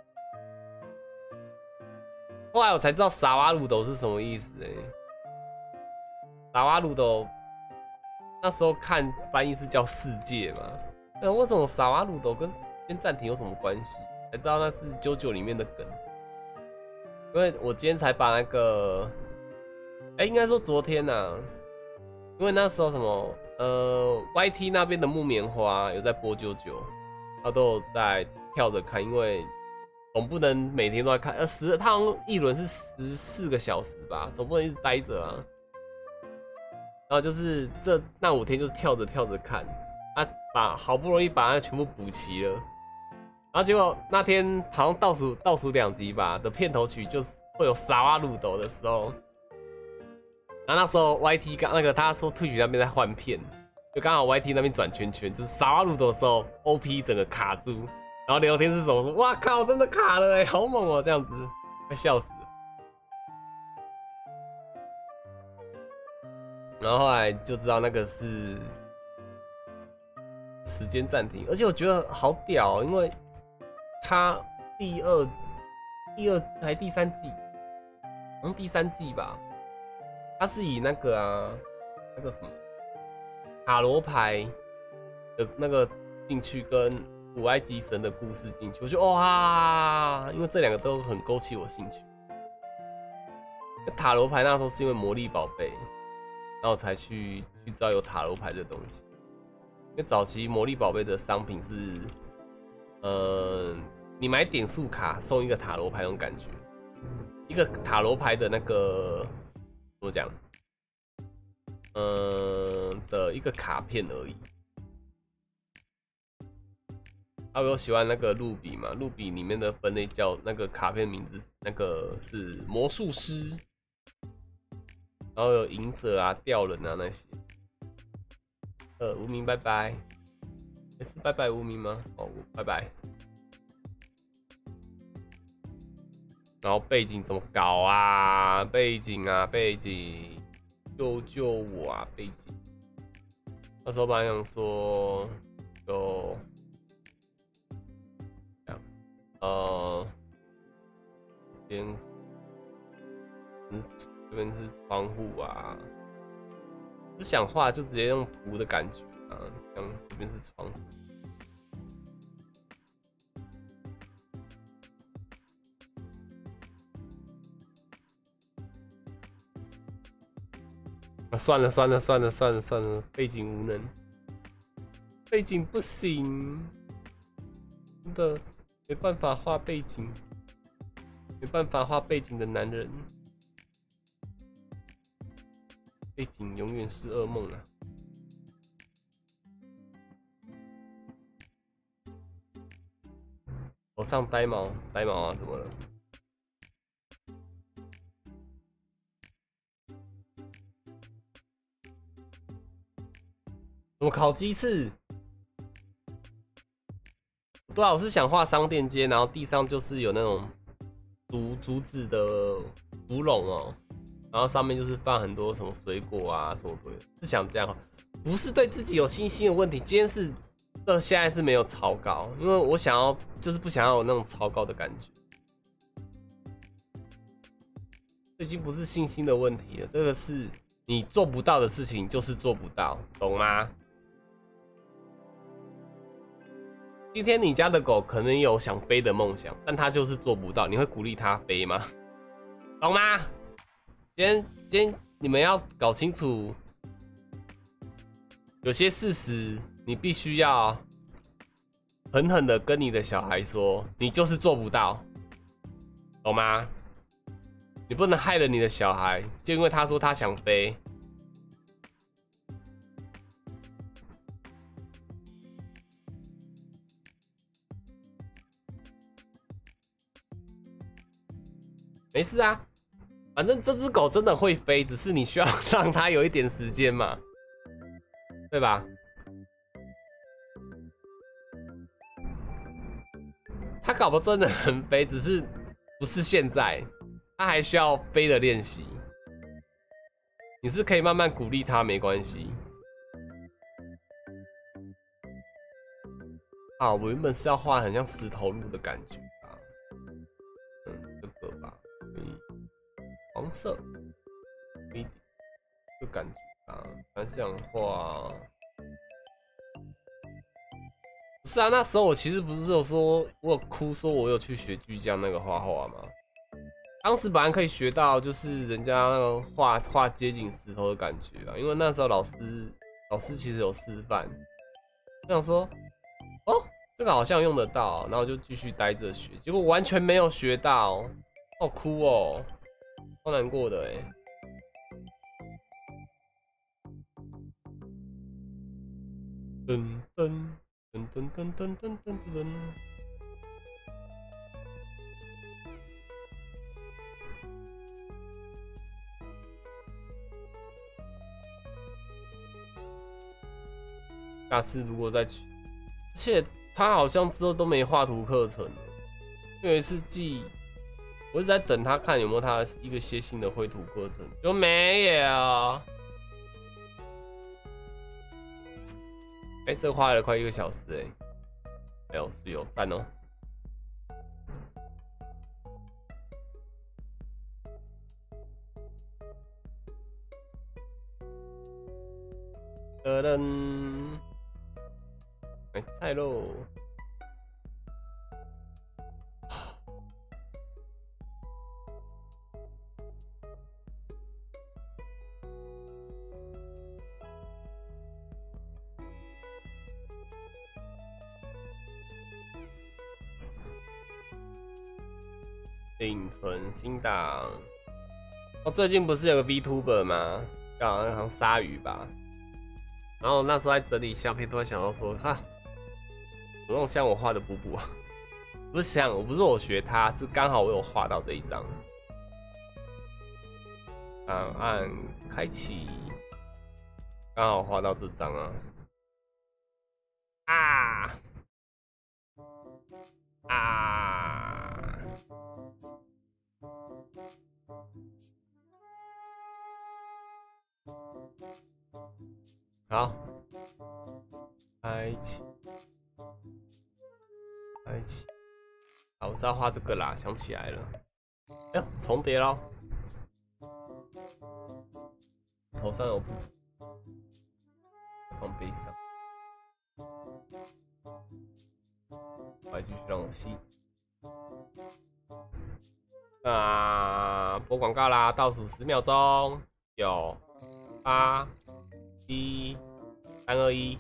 后来我才知道萨瓦鲁斗是什么意思哎、欸。萨瓦鲁斗那时候看翻译是叫世界嘛，那为什么萨瓦鲁斗跟时间暂停有什么关系？才知道那是九九里面的梗。因为我今天才把那个，哎、欸，应该说昨天呐、啊，因为那时候什么，呃 ，Y T 那边的木棉花有在播九九，他都有在跳着看，因为总不能每天都在看，呃，十，他好像一轮是十四个小时吧，总不能一直待着啊。然后就是这那五天就是跳着跳着看，啊，把好不容易把那全部补齐了。然后结果那天好像倒数倒数两集吧的片头曲就是会有萨瓦鲁斗的时候，然后那时候 Y T 刚那个他说Twitch那边在换片，就刚好 Y T 那边转圈圈，就是萨瓦鲁斗的时候 O P 整个卡住，然后聊天室手说哇靠真的卡了哎、欸，好猛哦、喔、这样子，快笑死了。然后后来就知道那个是时间暂停，而且我觉得好屌、喔，因为他第二、第二还第三季，好像第三季吧，他是以那个啊，那个什么塔罗牌的那个进去，跟古埃及神的故事进去，我觉得哇，因为这两个都很勾起我兴趣。塔罗牌那时候是因为魔力宝贝，然后才去去知道有塔罗牌的东西。因为早期魔力宝贝的商品是，呃，你买点数卡送一个塔罗牌那种感觉，一个塔罗牌的那个怎么讲，呃的一个卡片而已。啊，我有喜欢那个露比嘛，露比里面的分类叫那个卡片名字，那个是魔术师，然后有隐者啊、吊人啊那些。呃，无名拜拜，欸、是拜拜无名吗？哦，拜拜。然后背景怎么搞啊？背景啊，背景，救救我啊！背景。那时候本来想说，就这样，呃，这边，嗯，这边是窗户啊。不想画就直接用图的感觉啊，像这边是窗户。啊，算了算了算了算了算了，背景无能，背景不行，真的没办法画背景，没办法画背景的男人。背景永远是噩梦啊！头上呆毛，呆毛啊，怎么了？怎么烤鸡翅？对啊，我是想画商店街，然后地上就是有那种竹竹子的竹笼哦。然后上面就是放很多什么水果啊什么的，是想这样，不是对自己有信心的问题。今天是，这现在是没有超高，因为我想要，就是不想要有那种超高的感觉。这已经不是信心的问题了，这个是你做不到的事情，就是做不到，懂吗？ 今天你家的狗可能有想飞的梦想，但它就是做不到，你会鼓励它飞吗？懂吗？先先，你们要搞清楚，有些事实你必须要狠狠的跟你的小孩说，你就是做不到，懂吗？你不能害了你的小孩，就因为他说他想飞。没事啊，反正这只狗真的会飞，只是你需要让它有一点时间嘛，对吧？它搞不真的很飞，只是不是现在，它还需要飞的练习。你是可以慢慢鼓励它，没关系。啊，我原本是要画很像石头路的感觉啊，嗯，这个吧，可以。黄色，一点，就感觉啊，蛮想画。不是啊，那时候我其实不是有说，我有哭说我有去学巨匠那个画画吗？当时本来可以学到，就是人家那个画画接近石头的感觉啊，因为那时候老师老师其实有示范，我想说，哦，这个好像用得到，然后就继续待着学，结果完全没有学到，好哭哦。超难过的哎。噔噔噔噔噔噔噔噔噔。下次如果再去，而且他好像之后都没画图课程了。有一次寄，我一直在等他看有没有他一个些新的绘图课程，就没有。哎、欸，这花了快一个小时哎、欸，还有是有赞哦。噔噔，买菜喽！另存新档。哦，最近不是有个 VTuber 吗？叫好像鲨鱼吧。然后那时候在整理相片，突然想到说，哈，有那种像我画的布布啊，不是像，我不是我学他，是刚好我有画到这一张。档案开启，刚好画到这张啊。啊啊！好，开启，开启。好，我是要画这个啦，想起来了。哎呦，重叠咯。头上有布，放背上。来继续让我吸。啊，播广告啦！倒数十秒钟，九、八、七、三、二、一。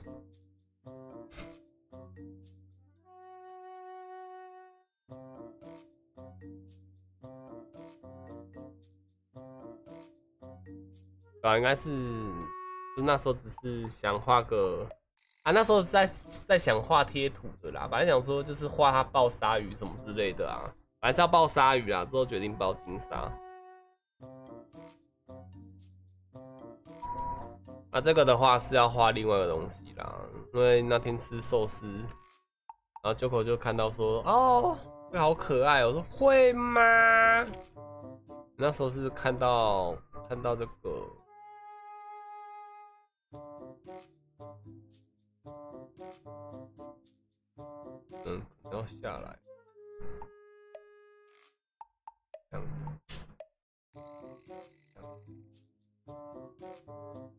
啊，应该是，就那时候只是想画个，啊，那时候在在想画贴图的啦，本来想说就是画它抱鲨鱼什么之类的啊，本来是要抱鲨鱼啊，之后决定抱金鲨。那、啊、这个的话是要画另外一个东西啦，因为那天吃寿司，然后 Joko 就看到说，哦，这好可爱，我说会吗？那时候是看到看到这个。嗯，要下来，这样子，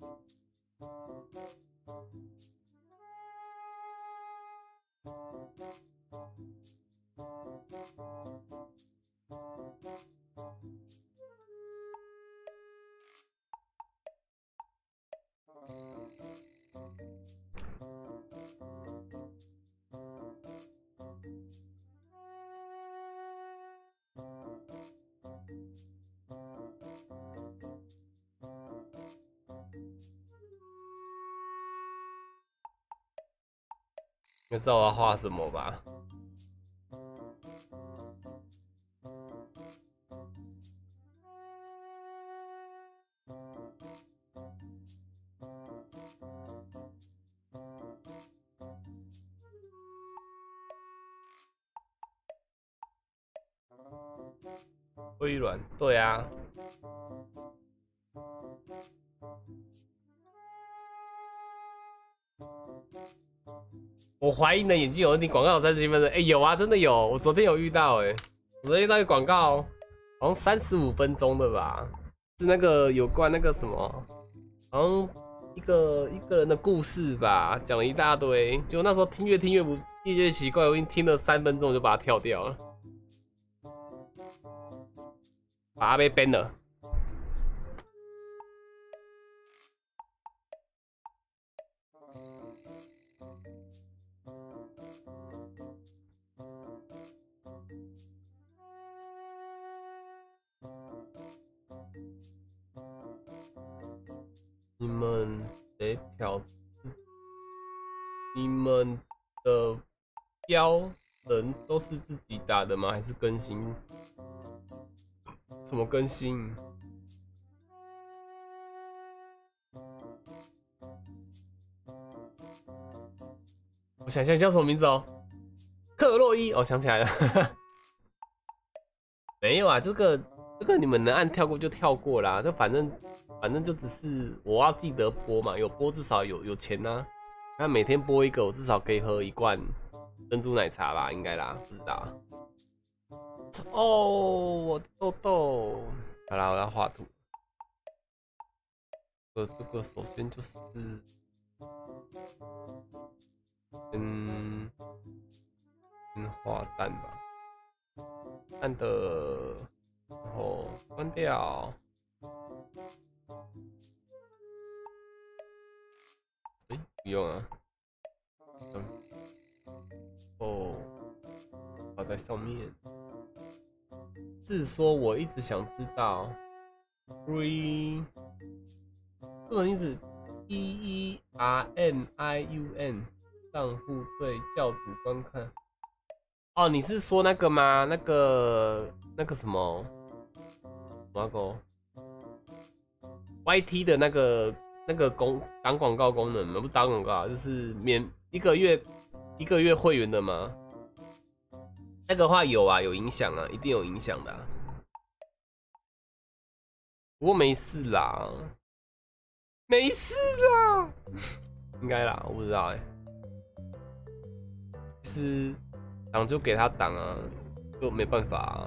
这样子。 你知道我要画什么吧？微软，对啊。我怀疑你的眼睛有问题，广告有三十七分钟。哎、欸，有啊，真的有，我昨天有遇到、欸，哎，我昨天遇到一个广告，好像三十五分钟的吧，是那个有关那个什么，好像一个一个人的故事吧，讲了一大堆，结果那时候听越听越不越越奇怪，我已经听了三分钟就把它跳掉了，把它被 ban 了。你们谁调？你们的标人都是自己打的吗？还是更新？什么更新？我想想叫什么名字哦？克洛伊，哦，想起来了。没有啊，这个这个你们能按跳过就跳过啦，就反正。反正就只是我要记得播嘛，有播至少有有钱啊。那每天播一个，我至少可以喝一罐珍珠奶茶吧，应该啦，不知道。哦，我豆豆，好啦，我要画图。呃，这个首先就是，嗯，先画蛋吧，蛋的，然后关掉。哎、欸，不用啊。嗯。哦，画在上面。是说我一直想知道 ，Free， 这个名字 E E R N I U N， 账户对教主观看。哦，你是说那个吗？那个那个什么，那个 Y T 的那个那个公打广告功能吗？不是打广告，就是免一个月一个月会员的吗？那个话有啊，有影响啊，一定有影响的、啊。不过没事啦，没事啦，应该啦，我不知道哎、欸。其实挡就给他挡啊，就没办法啊。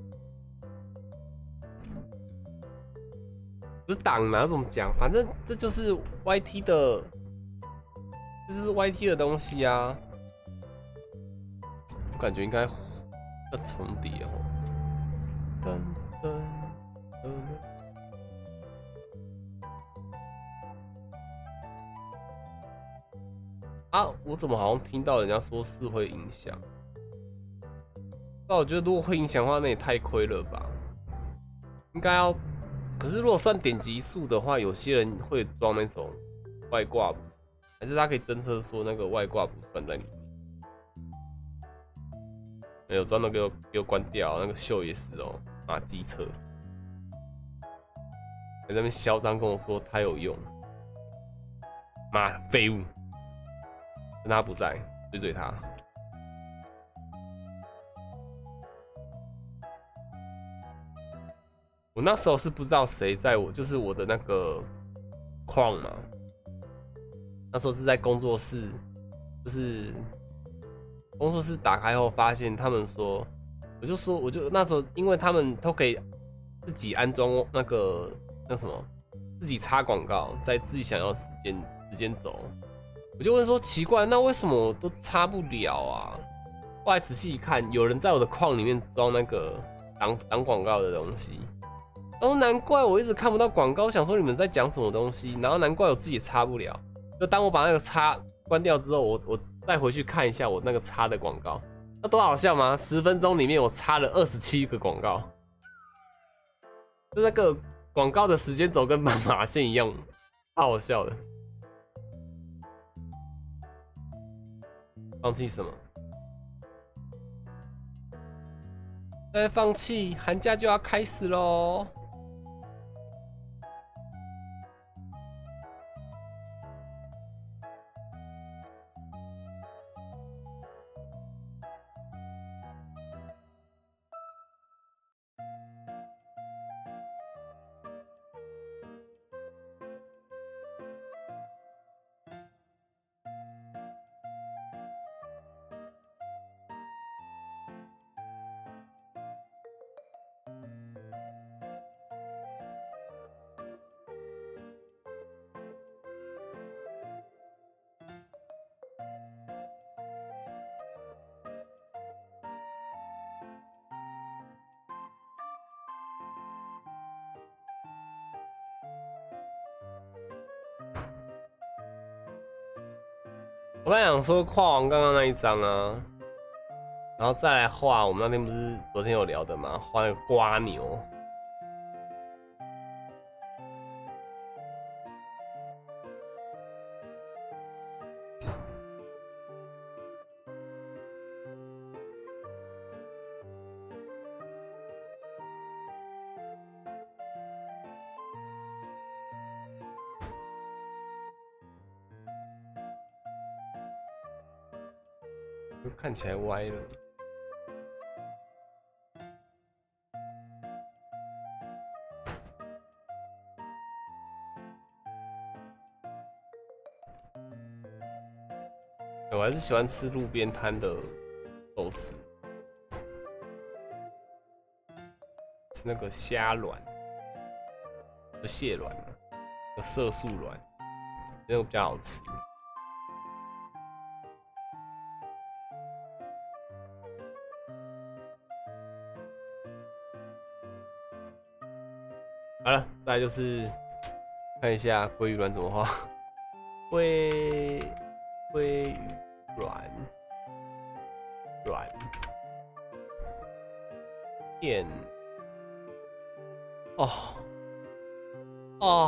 不是挡哪怎么讲？反正这就是 Y T 的，这就是 Y T 的东西啊。我感觉应该要重叠哦。噔噔噔。啊，我怎么好像听到人家说是会影响？那我觉得如果会影响的话，那也太亏了吧？应该要。可是如果算点击数的话，有些人会装那种外挂补，还是他可以侦测说那个外挂补算在里面。没有装的给我给我关掉，那个秀也是哦，啊机车，在那边嚣张跟我说他有用，妈废物，趁他不在追追他。我那时候是不知道谁在我，就是我的那个框嘛。那时候是在工作室，就是工作室打开后发现他们说，我就说，我就那时候因为他们都可以自己安装那个那什么，自己插广告，在自己想要的时间时间轴。我就问说奇怪，那为什么我都插不了啊？后来仔细一看，有人在我的框里面装那个挡挡广告的东西。然后难怪我一直看不到广告，想说你们在讲什么东西，然后难怪我自己也插不了。就当我把那个插关掉之后，我我再回去看一下我那个插的广告，那多好笑吗？十分钟里面我插了二十七个广告，就那个广告的时间轴跟斑马线一样，超好笑的。 放弃什么？再放弃，寒假就要开始喽。我本来想说画完刚刚那一张啊，然后再来画我们那天不是昨天有聊的吗？画那个瓜牛。看起来歪了。我还是喜欢吃路边摊的寿司，吃那个虾卵，不蟹卵啊，有色素卵，那个比较好吃。好了，再来就是看一下鲑鱼卵怎么画。鲑鲑鱼卵卵片哦哦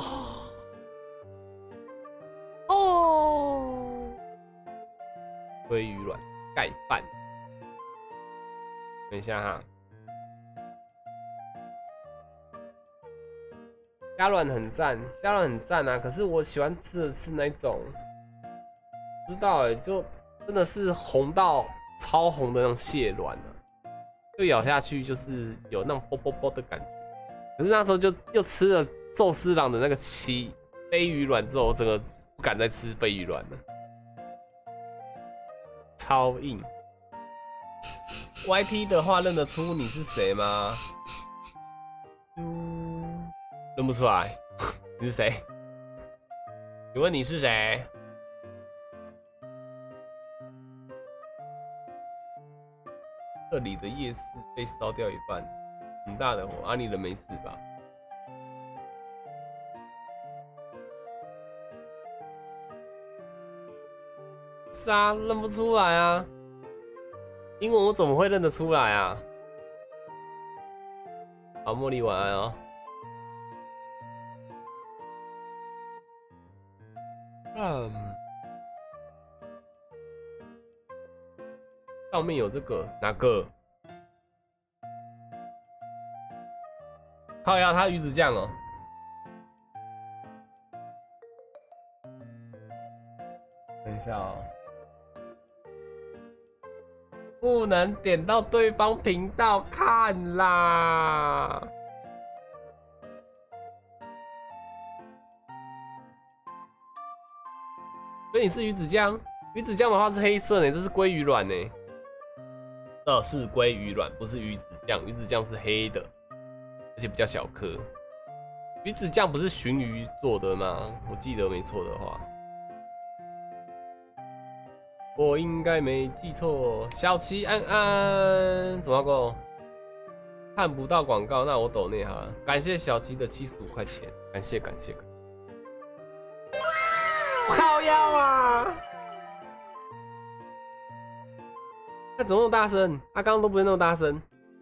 哦，鲑鱼卵盖饭。等一下哈。虾卵很赞，虾卵很赞啊！可是我喜欢吃的是那种，不知道哎、欸，就真的是红到超红的那种蟹卵啊，就咬下去就是有那种啵啵啵的感觉。可是那时候就又吃了寿司郎的那个鲫飞鱼卵之后，我整个不敢再吃飞鱼卵了，超硬。Y T 的话认得出你是谁吗？嗯，认不出来。你是谁？请问你是谁？这里的夜市被烧掉一半，很大的火。啊，你人没事吧？是啊，认不出来啊。英文我怎么会认得出来啊？好，茉莉晚安哦。嗯，上面有这个哪个？靠呀，它鱼子酱哦。等一下哦。不能点到对方频道看啦。所以你是鱼子酱，鱼子酱的话是黑色呢，这是鲑鱼卵呢。这是鲑鱼卵，不是鱼子酱，鱼子酱是黑的，而且比较小颗。鱼子酱不是鲟鱼做的吗？我记得没错的话。我应该没记错，小齐安安怎么够？看不到广告，那我抖内哈，感谢小齐的七十五块钱，感谢感谢。靠腰啊！那怎么那么大声？他刚刚都不会那么大声。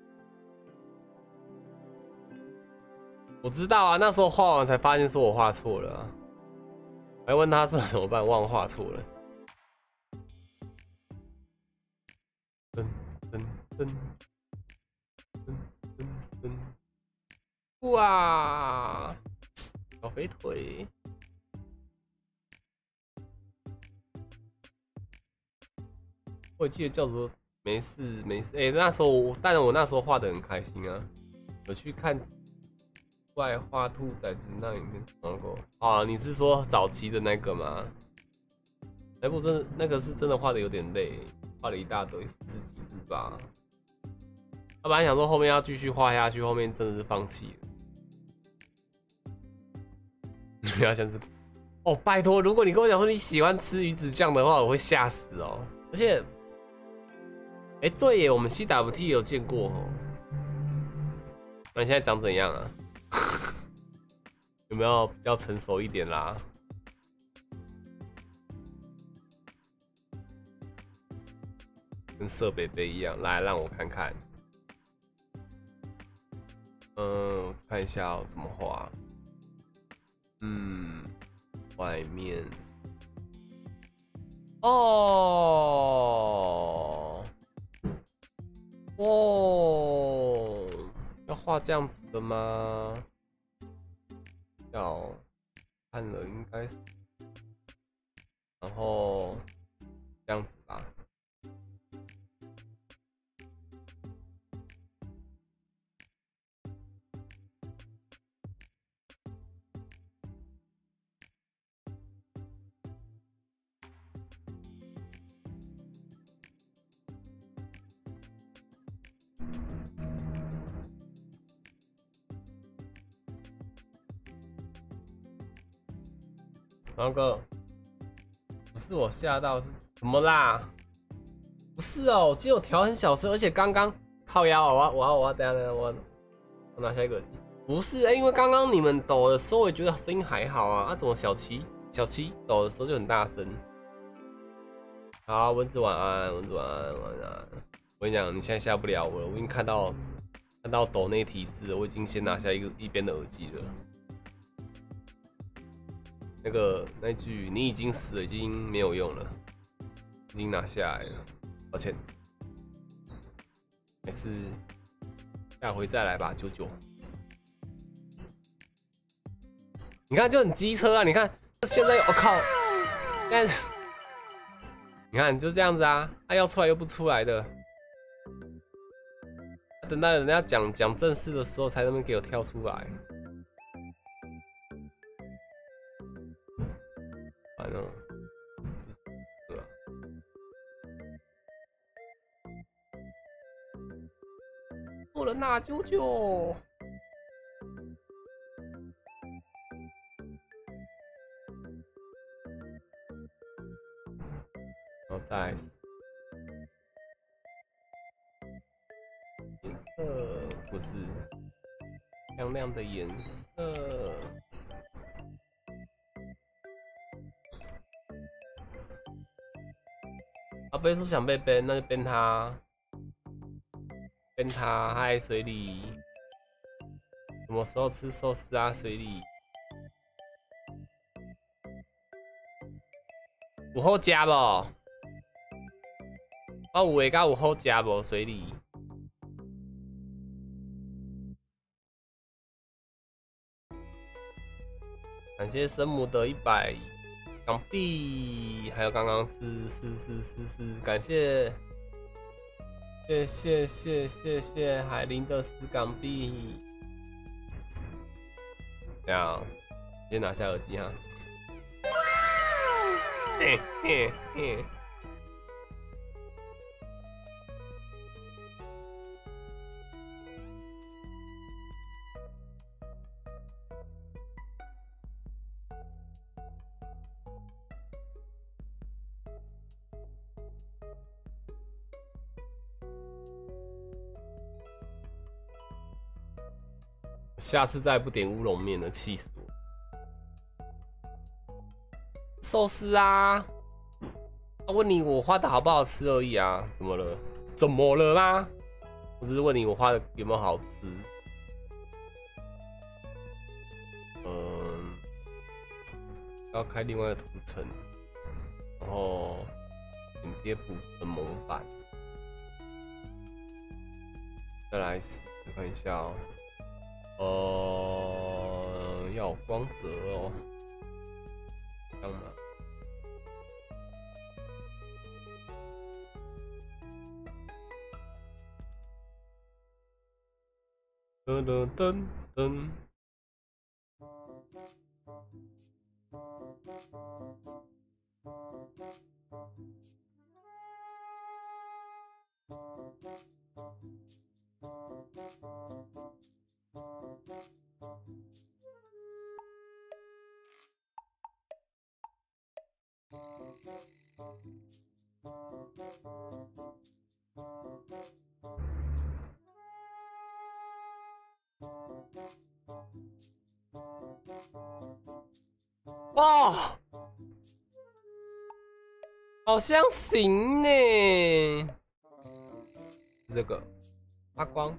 我知道啊，那时候画完才发现说我画错了啊，还问他说怎么办，忘画错了。 噔噔噔噔噔噔，哇！小肥腿，我记得叫做没事没事。哎、欸，那时候我，但是我那时候画的很开心啊。我去看外画兔崽子那影片看过啊，你是说早期的那个吗？那部真的那个是真的画的有点累，画了一大堆，四十几只吧。他本来想说后面要继续画下去，后面真的是放弃了。不要像是哦，拜托，如果你跟我讲说你喜欢吃鱼子酱的话，我会嚇死哦。而且，哎、欸，对耶，我们 C W T 有见过哦。那你现在长怎样啊？有没有比较成熟一点啦？跟色北北一样，来让我看看。嗯，看一下、喔、怎么画。嗯，外面。哦，哦，要画这样子的吗？要看了应该是，然后这样子吧。然后哥，不是我吓到，是怎么啦？不是哦，我记得我调很小声，而且刚刚靠腰、喔，我要我要我要等下等下，我要我拿下一个耳机。不是，哎、欸，因为刚刚你们抖的时候，我也觉得声音还好啊。啊，怎么小七小七抖的时候就很大声？好，蚊子晚安，蚊子晚安，晚安。我跟你讲，你现在吓不了我了，我已经看到看到抖内提示了，我已经先拿下一个一边的耳机了。那个那句你已经死了，已经没有用了，已经拿下来了，抱歉，还是下回再来吧，九九。你看就很机车啊！你看现在，我、哦、靠，现在你看就这样子啊，他、啊、要出来又不出来的，等到人家讲讲正事的时候才能给我跳出来。反正，对吧？错了那九九。然后再来颜色，不是亮亮的颜色。啊，贝叔想被 ban， 那就 ban 他 ，ban 他，嗨，水里，什么时候吃寿司啊？水里，有好吃不？我有诶，甲有好吃无？水里，感谢生母的一百港币，还有刚刚是是是是是，感谢，谢谢谢谢谢海林的十港币。这样，先拿下耳机哈。嘿嘿嘿。下次再不点乌龙面了，气死我！寿司啊，问你我画的好不好吃而已啊，怎么了？怎么了吗？我只是问你我画的有没有好吃。嗯，要开另外的图层，然后影贴补的模板。 再来试看一下哦。呃，要有光泽哦，这样吗？噔噔噔噔。哇，好像行呢。这个发光，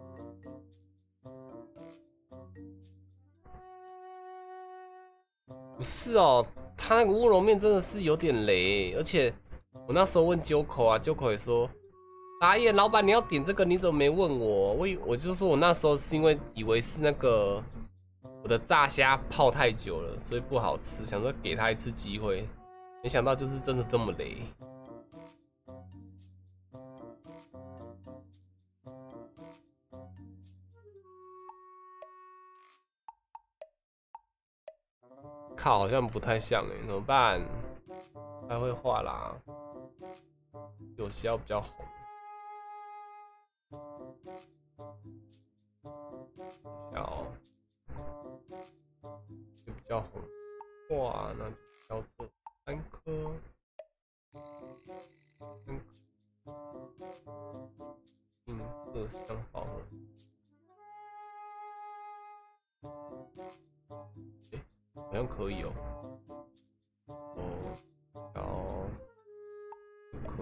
不是哦，它那个乌龙面真的是有点雷，而且我那时候问九口啊，九口也说，打野老板你要点这个，你怎么没问我？我我就说我那时候是因为以为是那个我的炸虾泡太久了，所以不好吃，想说给他一次机会，没想到就是真的这么雷。靠，好像不太像哎，怎么办？太会画啦，有些要比较红。小，就比较红。哇，那挑这三颗，三颗，嗯，色香好了。哎，好像可以哦。哦，然后五颗。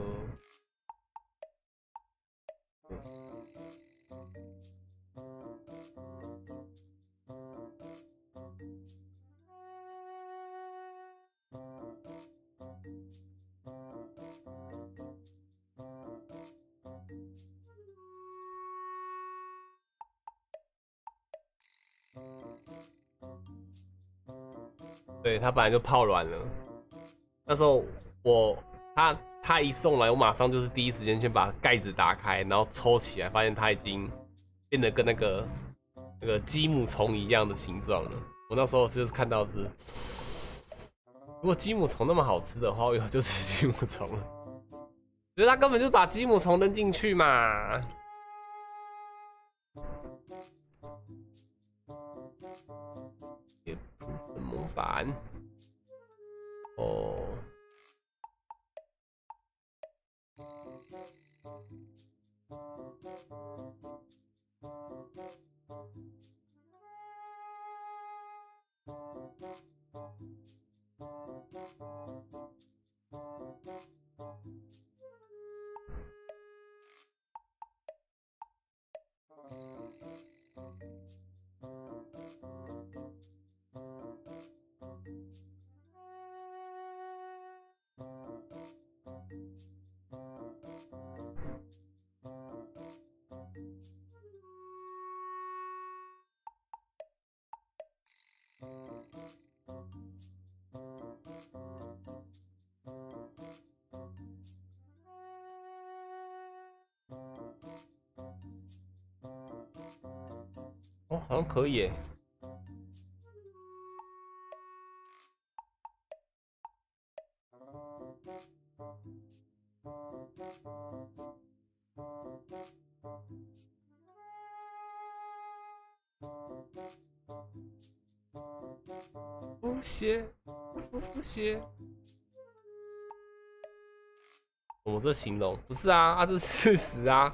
对，它本来就泡软了。那时候我他他一送来，我马上就是第一时间先把盖子打开，然后抽起来，发现它已经变得跟那个那个积木虫一样的形状了。我那时候就是看到是，如果积木虫那么好吃的话，我以后就吃积木虫了。觉得他根本就把积木虫扔进去嘛。也不是模板。哦。哦，好像可以耶。不屑，不不屑。我这形容不是啊，啊这是事实啊。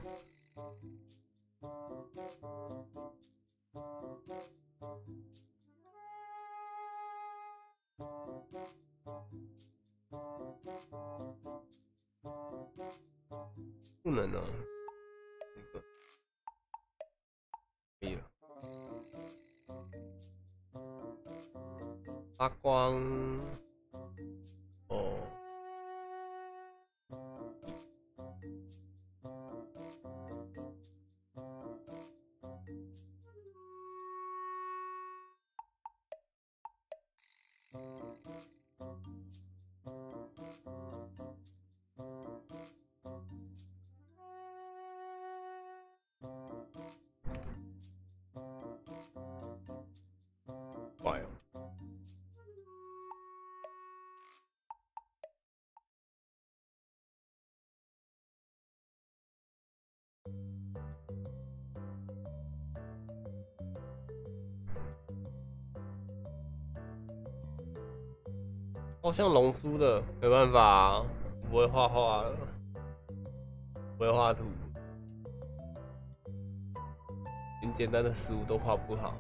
不能啊，这个可以了。发光，哦。 好像龙珠的，没办法、啊，不会画画了，不会画图，连简单的食物都画不好。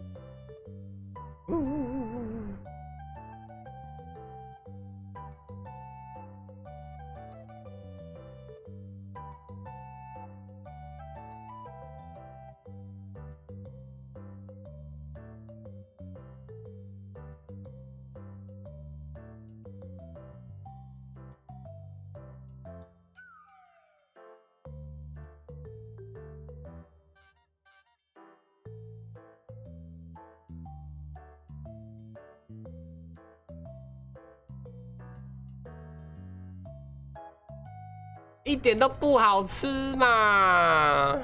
一点都不好吃嘛！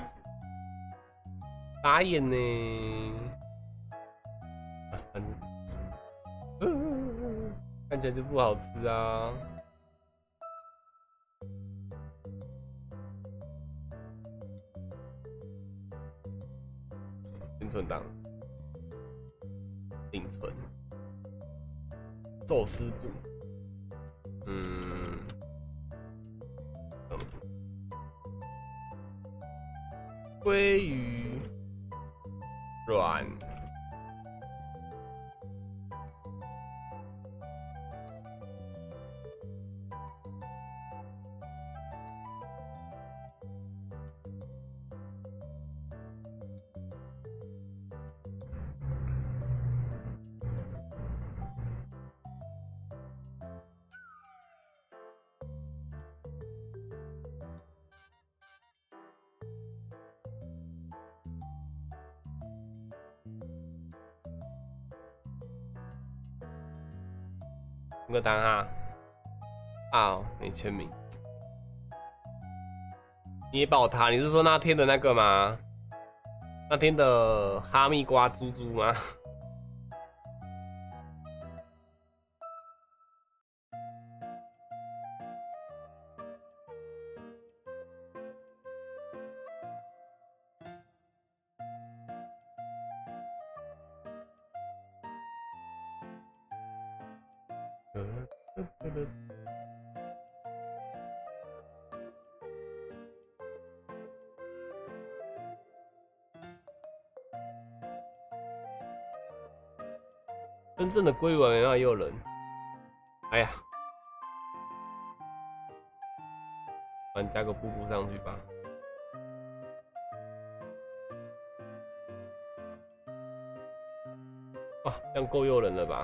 打眼呢、啊，反正看起来就不好吃啊。先存档，另存，宙斯部，嗯。鲑鱼软，那个单哈，啊，没签名。捏爆它，你是说那天的那个吗？那天的哈密瓜猪猪吗？真正的鲑鱼丸没办法诱人。哎呀，不然加个布布上去吧。哇，这样够诱人了吧？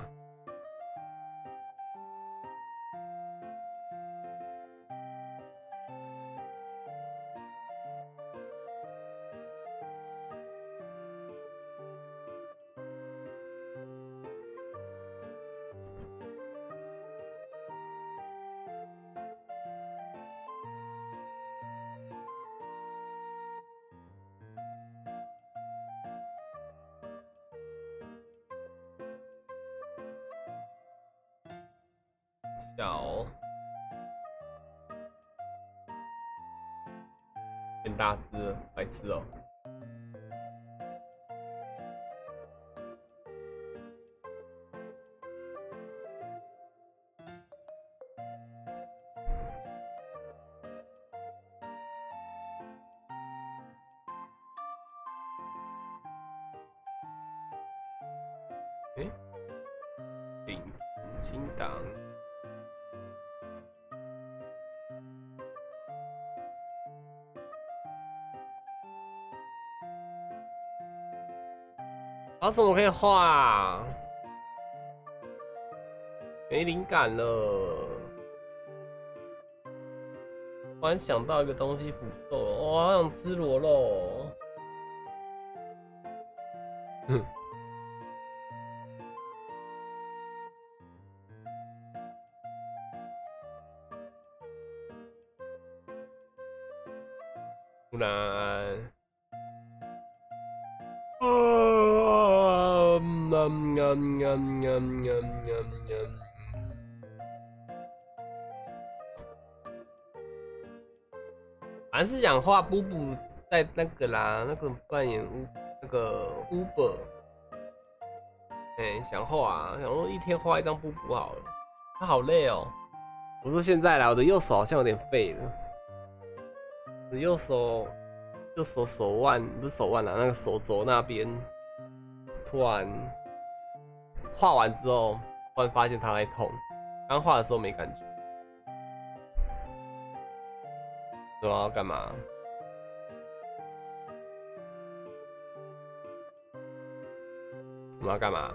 小变大只了，白痴哦、喔！哎、欸，顶清档。啊，怎么可以画啊？没灵感了。突然想到一个东西腐瘦了，我、哦、好想吃螺肉。哼。不然。啊！嗯嗯嗯嗯嗯嗯嗯。还是想画布布在那个啦，那个扮演乌那个 Uber， 哎、欸，想画、啊，想说一天画一张布布好了。 他好累哦。我说现在啦，我的右手好像有点废了。我的右手，右手手腕不是手腕啦，那个手肘那边，突然画完之后，突然发现它在痛。刚画的时候没感觉。对啊，要干嘛？我们要干嘛？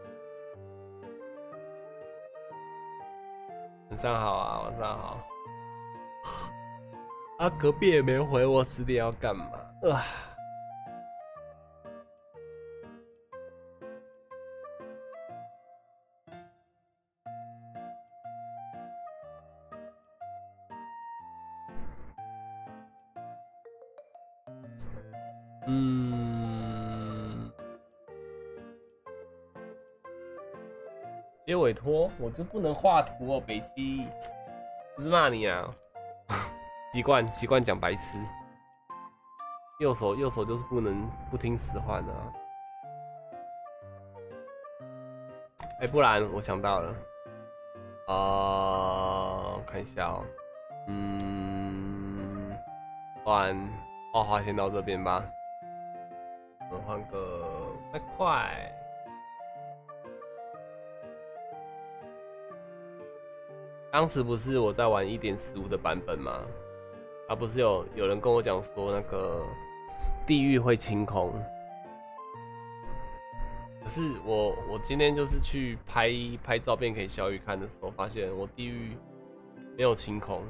晚上好啊，晚上好。啊，隔壁也没回我，十点要干嘛？啊。嗯，接委托我就不能画图哦，北七，不是骂你啊，习惯习惯讲白痴，右手右手就是不能不听使唤的啊。哎、欸，不然我想到了，啊、呃，看一下哦，嗯，不然画画先到这边吧。我们换个快快。当时不是我在玩一点十五的版本吗？啊，不是有有人跟我讲说那个地狱会清空。可是我我今天就是去拍拍照片给小雨看的时候，发现我地狱没有清空。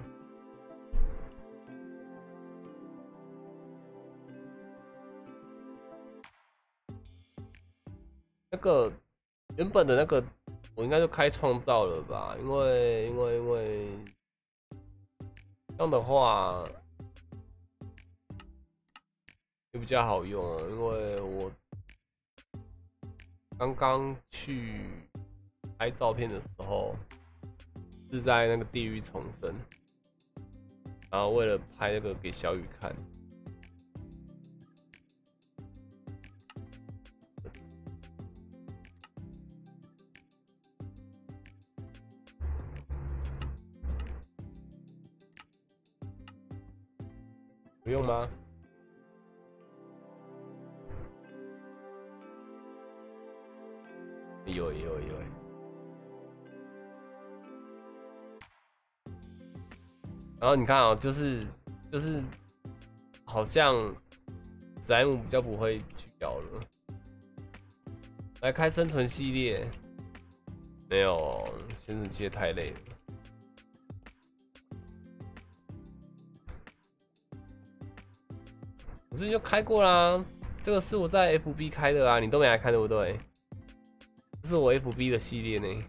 那个原本的那个我应该就开创造了吧，因为因为因为这样的话就比较好用啊，因为我刚刚去拍照片的时候是在那个地狱重生，然后为了拍那个给小雨看。不用吗？有有有。然后你看哦，就是就是好像史莱姆比较不会去咬了。来开生存系列，没有生存系列太累了。我之前就开过啦，这个是我在 F B 开的啊，你都没来看对不对？这是我 F B 的系列呢。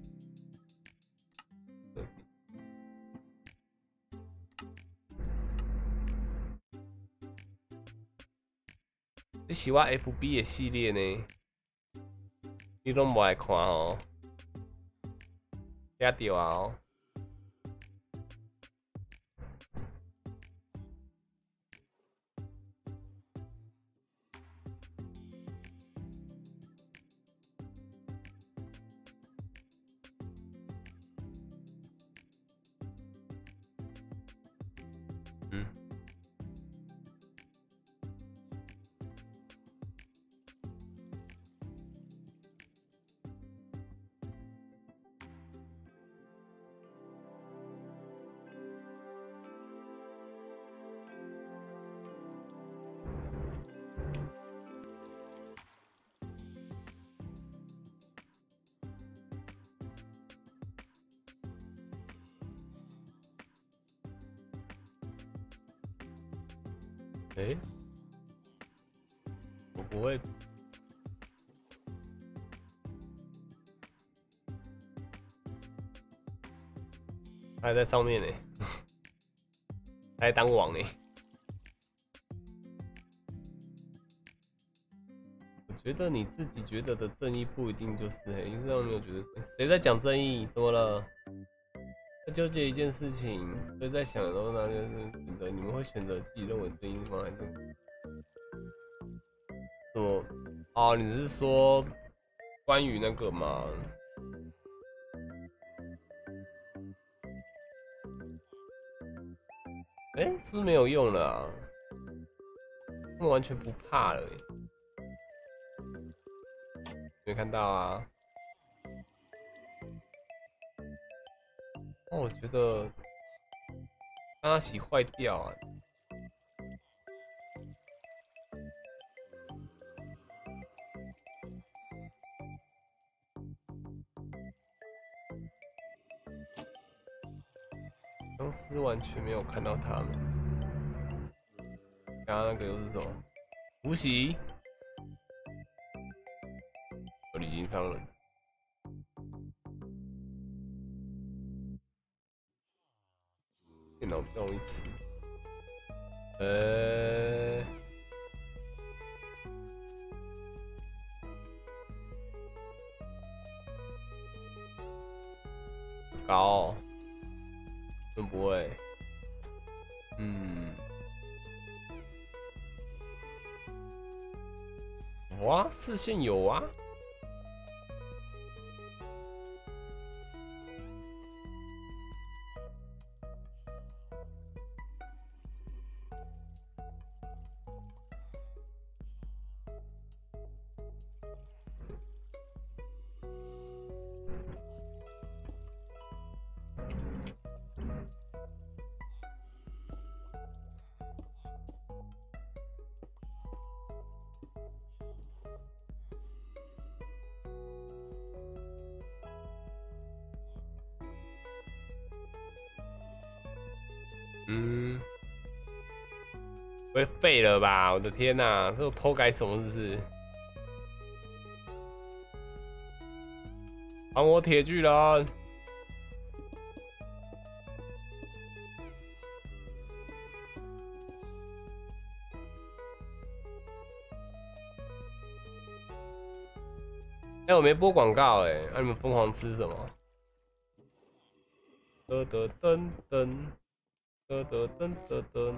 你喜欢 F B 的系列呢？你都无来看哦，抓到啊哦。嗯。哎、欸，我不会。他还在上面呢，他还当王呢。我觉得你自己觉得的正义不一定就是黑，你知道你有觉得谁在讲正义？怎么了？在纠结一件事情，所以在想的时候呢，就是觉得你们会选择自己认为正义的方还是？什么？哦，你是说关于那个吗？ 哎、欸，是不是没有用了啊？我完全不怕了、欸，没看到啊？哦，我觉得让它洗坏掉啊。公司完全没有看到他们。刚刚那个又是什么？无锡有礼金商人。电脑比较容易吃。呃、欸，高、喔，真不会。嗯，哇，视线有啊。嗯，不会废了吧？我的天哪、啊，这种偷改什么？是不是？还我铁巨人！哎、欸，我没播广告哎、欸，那、啊、你们疯狂吃什么？噔噔噔噔噔噔噔噔噔。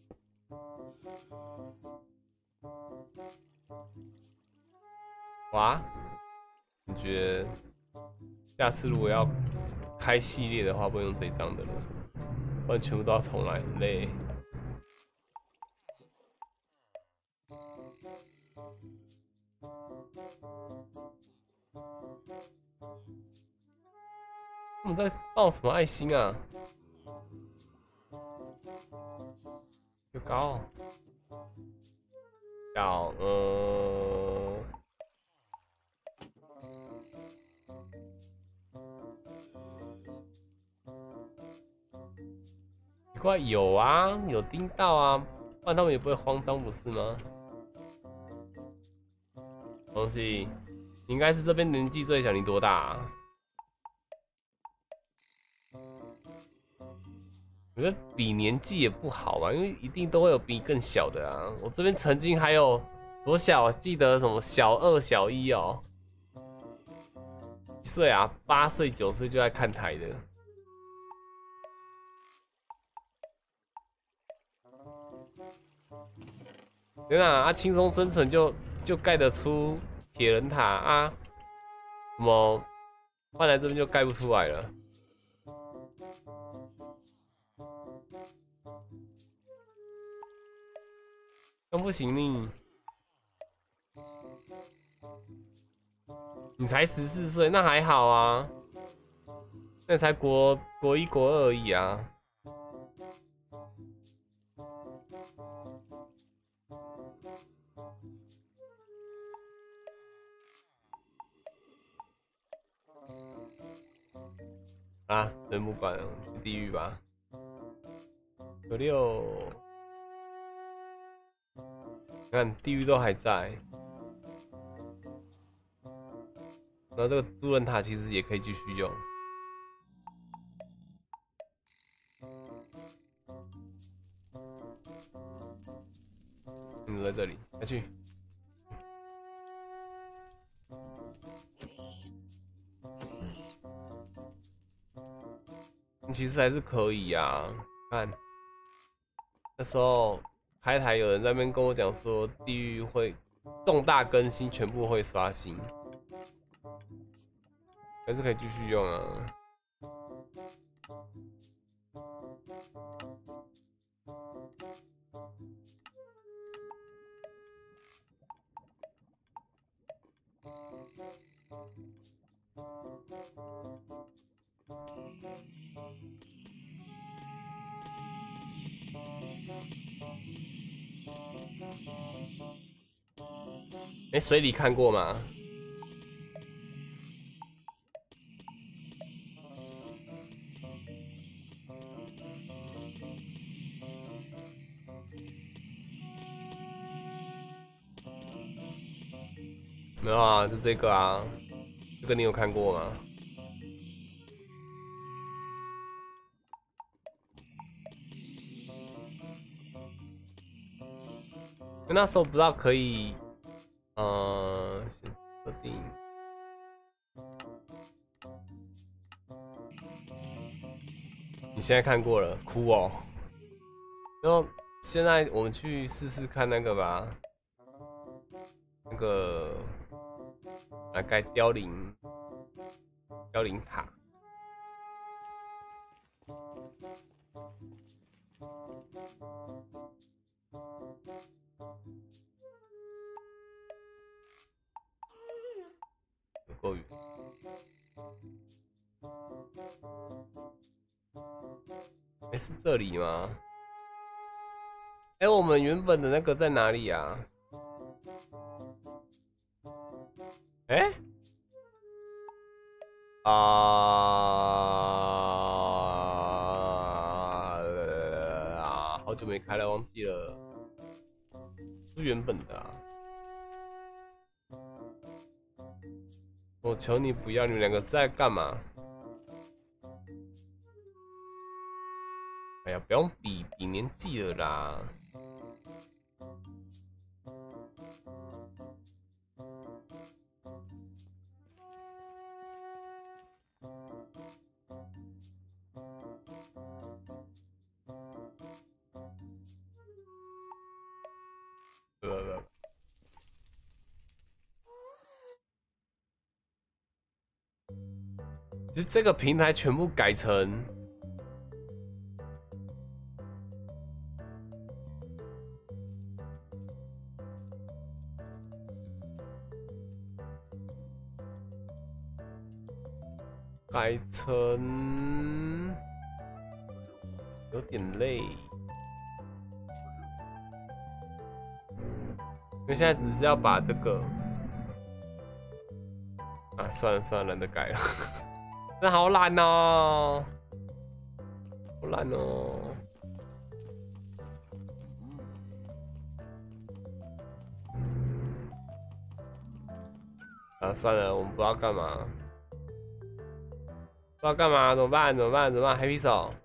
哇，你觉得下次如果要开系列的话，不会用这张的了，不然全部都要重来，很累。他们在报什么爱心啊？有高，小，呃，奇怪，有啊，有盯到啊，不然他们也不会慌张，不是吗？东西，你应该是这边年纪最小，你多大啊？我觉得比年纪也不好吧，因为一定都会有比更小的啊。我这边曾经还有多小，记得什么小二、小一哦，几岁啊？八岁、九岁就在看台的。天啊，啊轻松生存就就盖得出铁人塔啊，什么换来这边就盖不出来了。那不行你，你才十四岁，那还好啊，那才国国一国二而已啊。啊，人不管了，去地狱吧。有六，看地狱都还在。然后这个猪人塔其实也可以继续用。嗯，在这里，下去。其实还是可以呀、啊，看那时候开台有人在那边跟我讲说，地狱会重大更新，全部会刷新，还是可以继续用啊。 哎、欸，水里看过吗？没有啊，就这个啊，这个你有看过吗？那时候不知道可以，呃，设定。你现在看过了，哭哦。然后现在我们去试试看那个吧，那个来盖凋零凋零塔。有够远。哎、欸，是这里吗？哎、欸，我们原本的那个在哪里啊？哎、欸，啊、呃，好久没开了，忘记了，是原本的啊。我求你不要，你们两个是在干嘛？哎呀，不用比比年纪了啦。呃，其实这个平台全部改成。改成有点累，因为现在只是要把这个啊，算了算了，懒得改了，真的好懒哦，好懒哦。啊，算了，我们不知道干嘛，不知道干嘛，怎么办？怎么办？怎么办？黑皮手。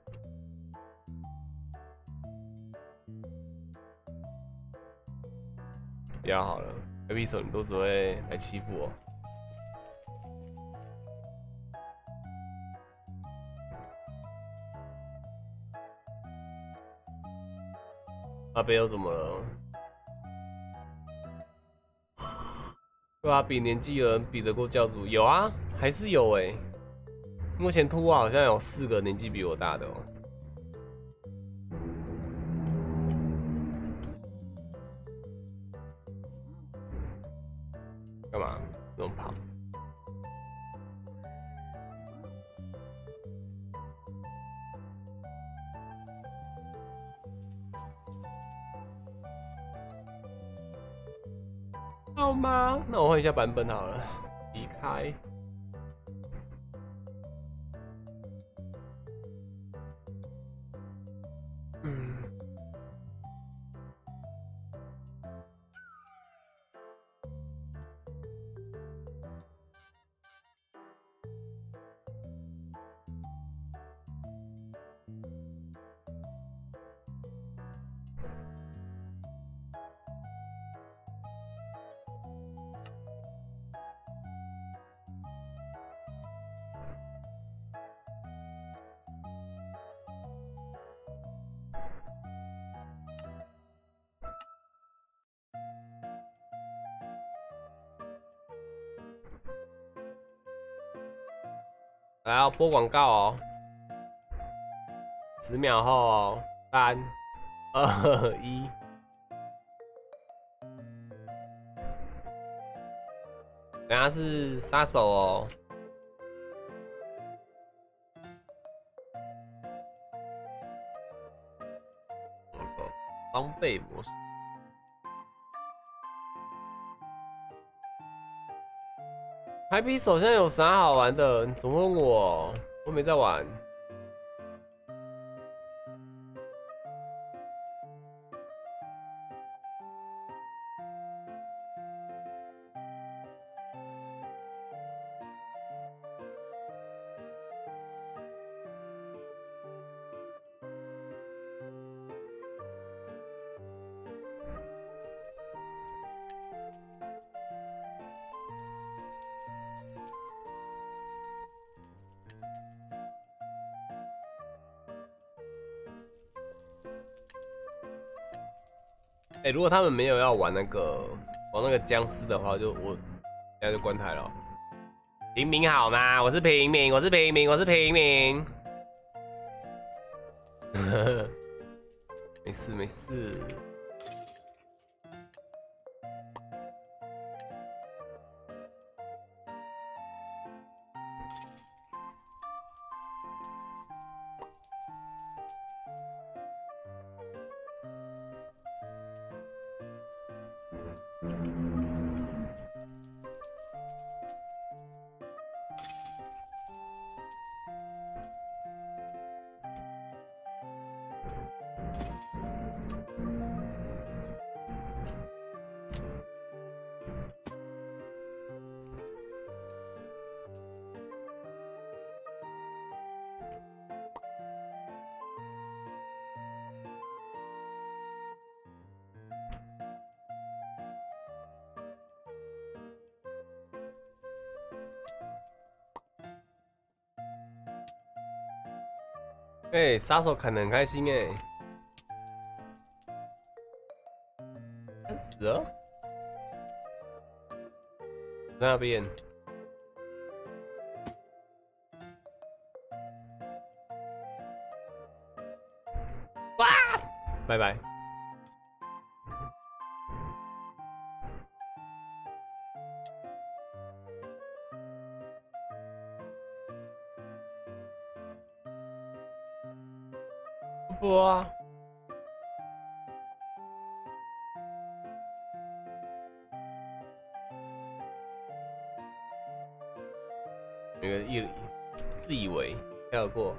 不要好了，黑皮手你都只会来欺负我。阿贝又怎么了？对啊，比年纪有人比得过教主？有啊，还是有哎、欸。目前兔啊好像有四个年纪比我大的哦、喔。干嘛？怎么跑？好吗？那我换一下版本好了。离开。嗯。来要播广告哦，十秒后哦，三、二、一。等下是杀手哦。装备模式。 Y P 手上有啥好玩的？你总问我，我没在玩。哎、欸，如果他们没有要玩那个玩那个僵尸的话，就我现在就关台了。平民好吗？我是平民，我是平民，我是平民。没事没事。哎、欸，杀手砍得很开心哎、欸，开始了，那边，哇，拜拜。不啊，那个一自以为跳过，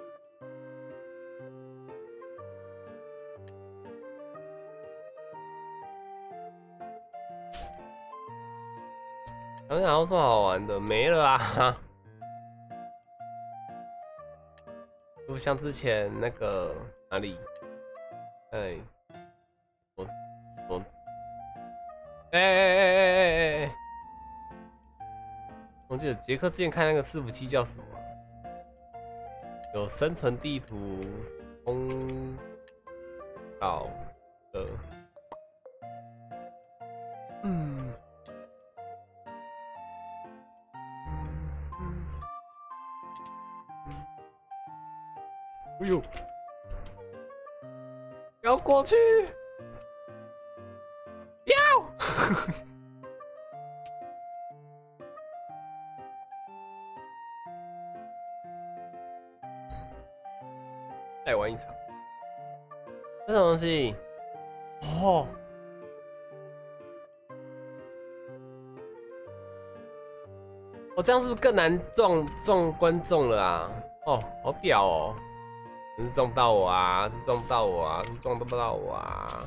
想想要说好玩的没了啊，就像之前那个哪里，哎，我我，哎哎哎哎哎哎，我记得杰克之前看那个伺服器叫什么？有生存地图、风岛的，嗯，哎呦，要过去，要，再玩一场。这种东西，哦，哦，这样是不是更难撞撞观众了啊？哦，好屌哦！是撞不到我啊，是撞不到我啊，是撞不到我啊！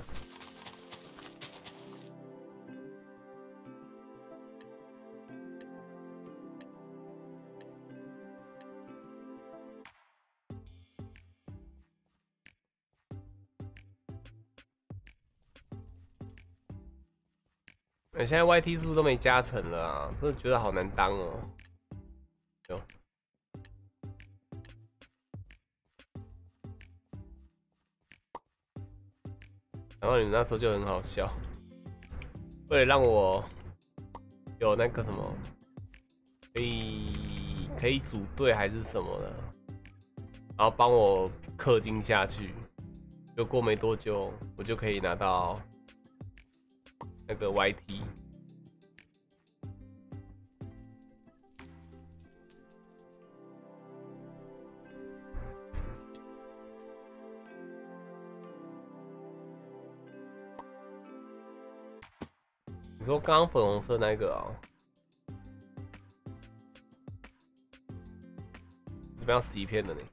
欸、现在 Y T 是不是都没加成了啊？真的觉得好难当哦。有。然后你那时候就很好笑，为了让我有那个什么，可以可以组队还是什么的，然后帮我氪金下去，就过没多久我就可以拿到那个 Y T。你说刚刚粉红色那个哦？ 这边要死一片的呢。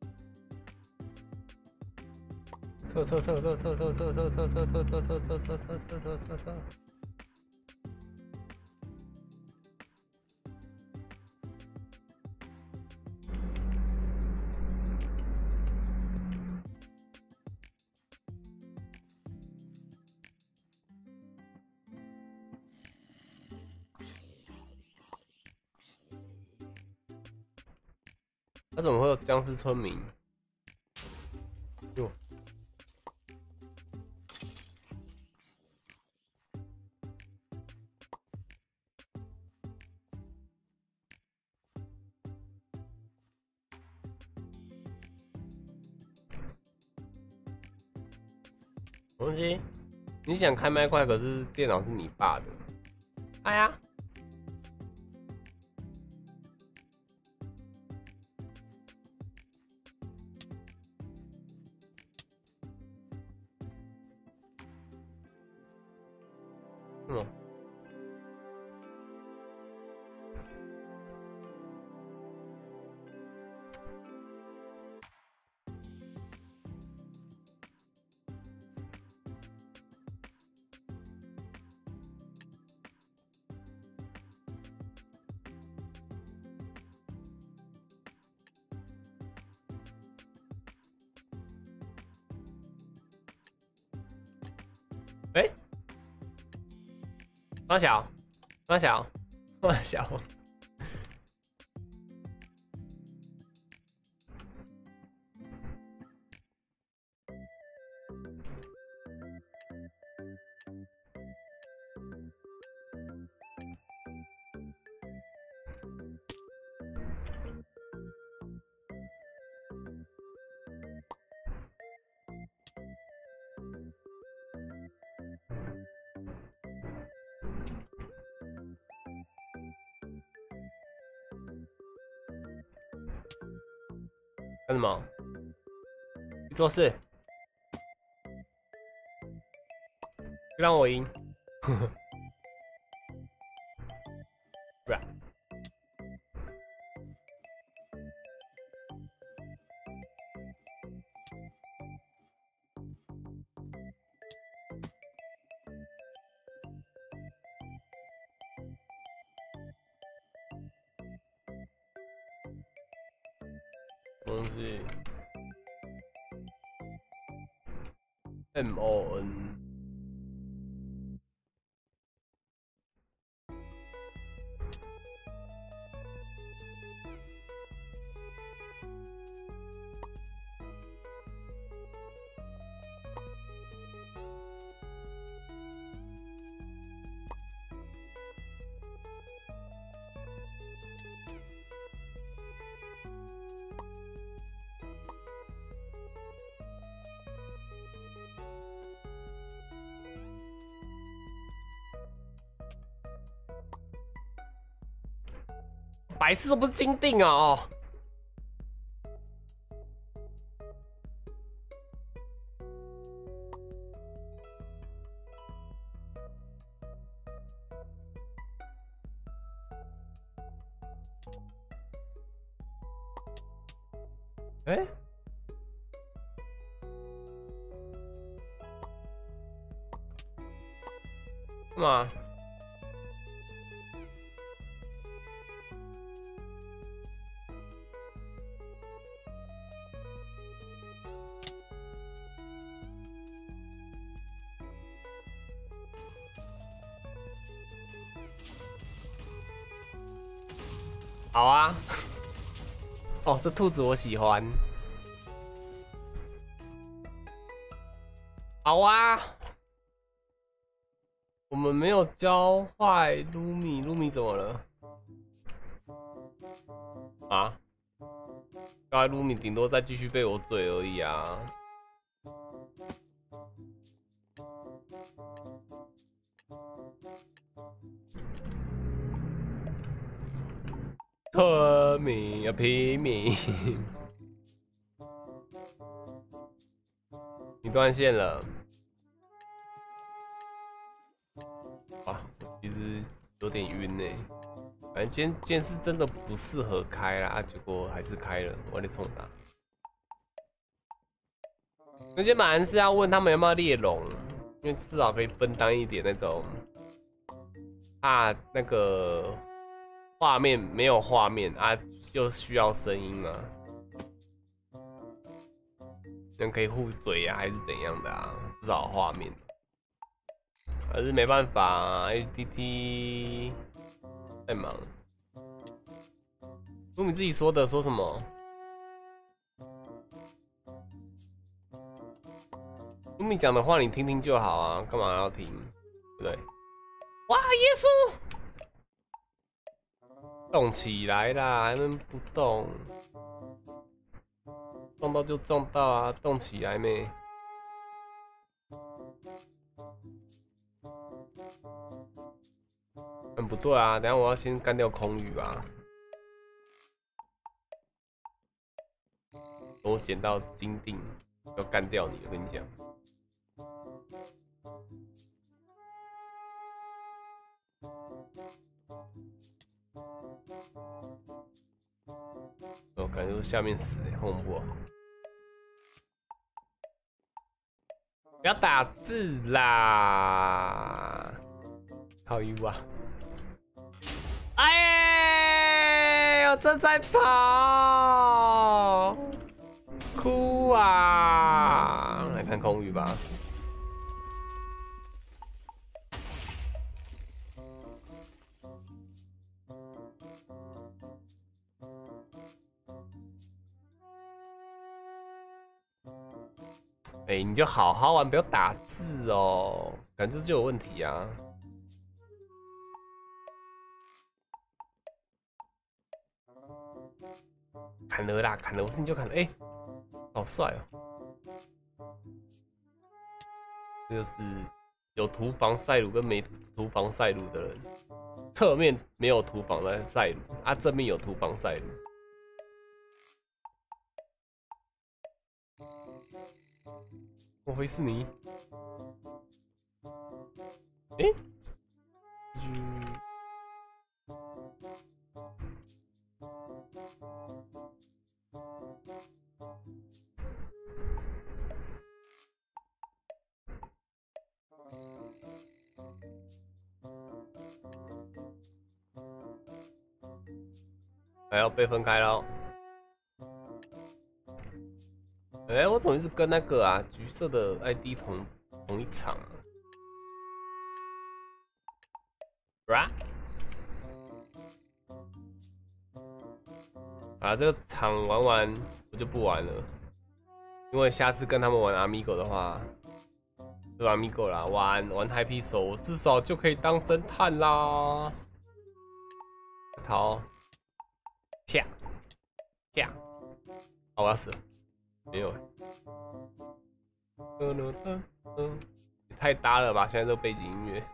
撤撤撤撤撤撤撤撤撤撤撤撤撤撤撤撤撤撤撤。他怎么会有僵尸村民？哟，东西，你想开麦块，可是电脑是你爸的。哎呀！嗯。哎、欸，张小，张小，张小。干什么？去做事，让我赢。不然，东西 M O N。白痴都不是金锭啊！哦，哎、欸，干嘛？好啊，哦，这兔子我喜欢。好啊，我们没有教坏卢米，卢米怎么了？啊？教坏卢米顶多再继续被我嘴而已啊。村民啊，平民，你断线了。啊，其实有点晕呢。 反正今天今天是真的不适合开啦，啊，结果还是开了，我在冲啥？那今天本来是要问他们有没有猎龙，因为至少可以分担一点那种，怕那个画面没有画面啊，又需要声音嘛，人可以护嘴啊，还是怎样的啊？至少有画面。还是没办法 ，A D T 太忙。如你自己说的，说什么？如你讲的话，你听听就好啊，干嘛要听？对不对？哇，耶稣！动起来啦，还能不动？撞到就撞到啊，动起来没？嗯，不对啊，等下我要先干掉空羽吧。等我捡到金锭，要干掉你，我跟你讲。我感觉是下面死、欸，恐怖、啊。不要打字啦！靠 U 啊！哎，我正在跑，哭啊！来看空域吧。哎、欸，你就好好玩，不要打字哦，感觉就有问题啊。砍了啦，砍了，我是你就砍了，哎、欸，好帅哦！这就是有涂防晒乳跟没涂防晒乳的人，侧面没有涂防晒乳，啊，正面有涂防晒乳。莫非是你？哎、欸，嗯。还要被分开喽。哎、欸，我怎么一直跟那个啊橘色的 I D 同同一场啊？啊，这个场玩完我就不玩了，因为下次跟他们玩 Amigo 的话，对吧 ？Amigo 啦，玩玩 Happy Soul， 我至少就可以当侦探啦。逃，啪啪，好，我要死了，没有、欸。嗯嗯嗯，也太搭了吧！现在这个背景音乐。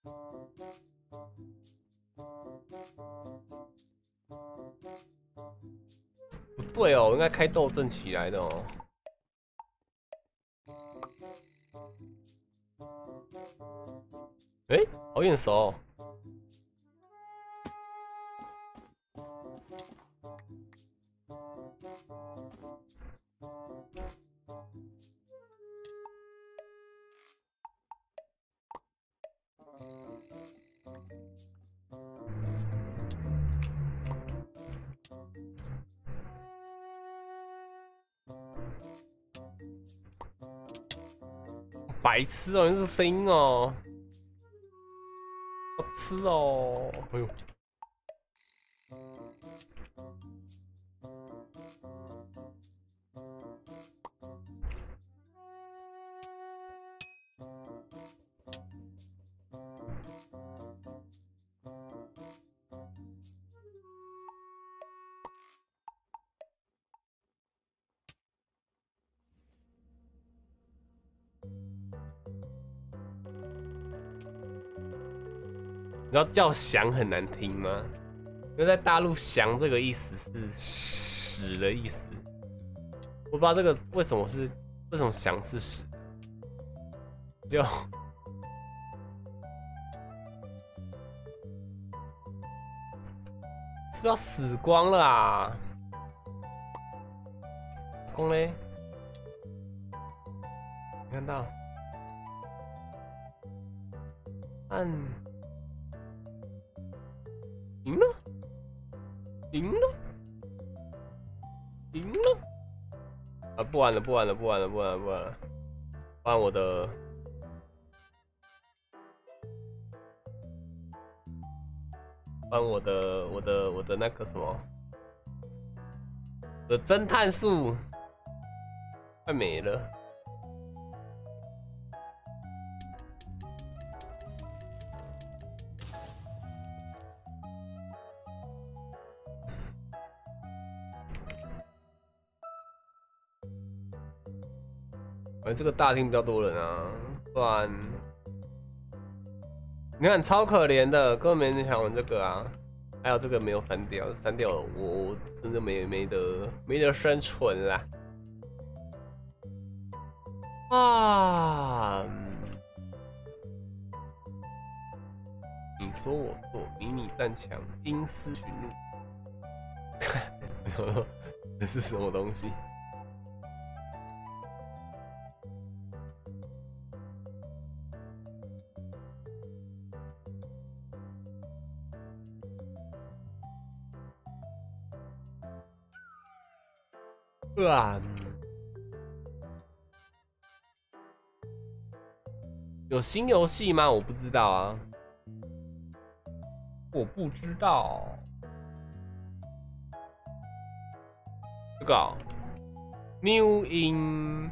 不对哦，我应该开斗阵起来的哦。哎、欸，好眼熟、哦。白痴哦，你这个声音哦，好吃哦，哎呦！你知道叫翔很难听吗？因为在大陆翔这个意思是屎的意思，我不知道这个为什么是为什么翔是屎，就是不是要死光了啊？光嘞？你看到？按赢了，赢了，赢了！啊，不玩了，不玩了，不玩了，不玩了，不玩了，换我的。换我的我的我的那个什么，我的侦探术快没了。反正这个大厅比较多人啊，不然。你看超可怜的，根本没人想玩这个啊！还有这个没有删掉，删掉了我我真的没没得没得生存啦！啊！你说我做迷你战墙，阴私寻路，这是什么东西？啊！有新游戏吗？我不知道啊，我不知道。这个、哦、New in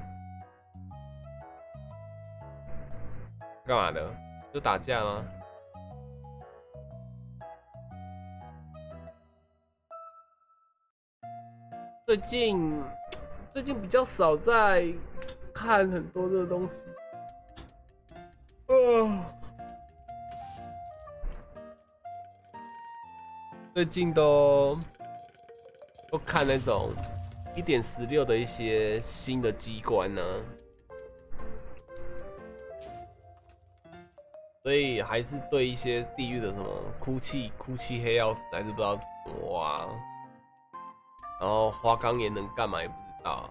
干嘛的？就打架吗？最近最近比较少在看很多这个东西，呃，最近都都看那种一点十六的一些新的机关呢、啊，所以还是对一些地狱的什么哭泣哭泣黑曜石还是不知道怎么挖。然后花岗岩能干嘛也不知道。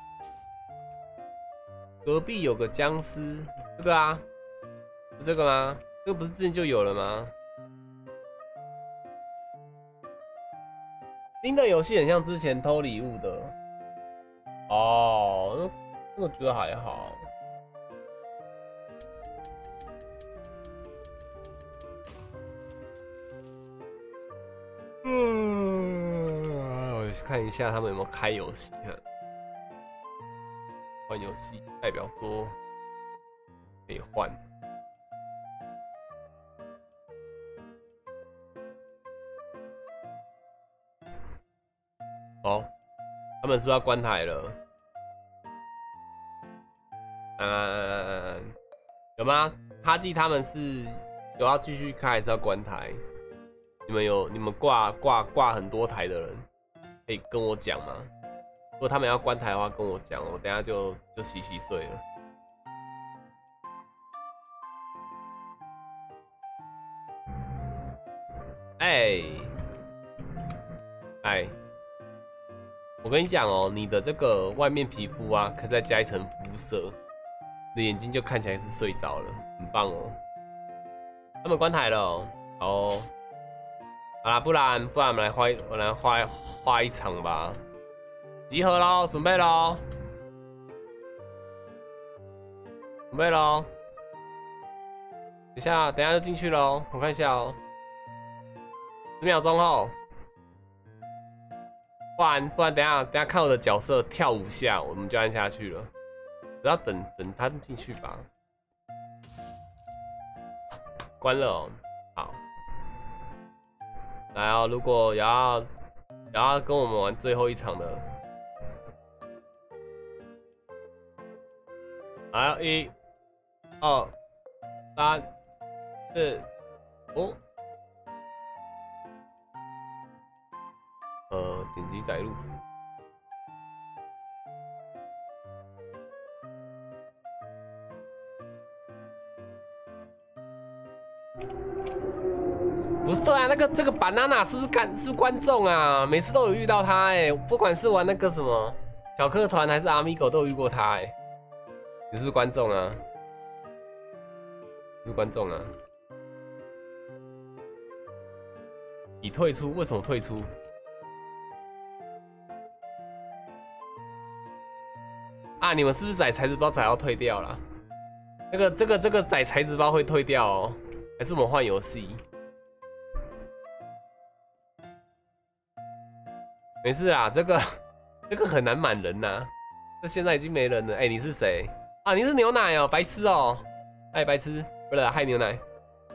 隔壁有个僵尸，这个啊，是这个吗？这个不是之前就有了吗？新的游戏很像之前偷礼物的。哦，那我觉得还好。嗯，我去看一下他们有没有开游戏。换游戏代表说可以换。哦，他们是不是要关台了？嗯，有吗？哈基他们是有要继续开，还是要关台？你们有你们挂挂挂很多台的人，可以跟我讲吗？如果他们要关台的话，跟我讲，我等一下就就洗洗睡了。哎，哎，我跟你讲哦，你的这个外面皮肤啊，可以再加一层肤色，你的眼睛就看起来是睡着了，很棒哦。他们关台了哦，好哦，好啦，不然不然我们来画，我来画画一场吧。集合喽，准备喽，准备喽。等一下，等一下就进去喽，我看一下哦。十秒钟后，不然不然等一下等一下看我的角色跳五下，我们就按下去了。只要等等他进去吧。关了哦，好。来哦，如果要要跟我们玩最后一场的，来，一、二、三、四、五。呃，点击载入。 不是啊，那个这个 banana 是不是干是观众啊？每次都有遇到他哎、欸，不管是玩那个什么小客团还是 Amigo 都有遇过他哎、欸。你是观众啊？你是观众啊？已退出？为什么退出？啊，你们是不是载材质包载要退掉了？那个这个这个载材质包会退掉哦，还是我们换游戏？没事啊，这个这个很难满人呐、啊，这现在已经没人了。哎、欸，你是谁啊？你是牛奶哦，白痴哦，哎，白痴，不是，嗨牛奶。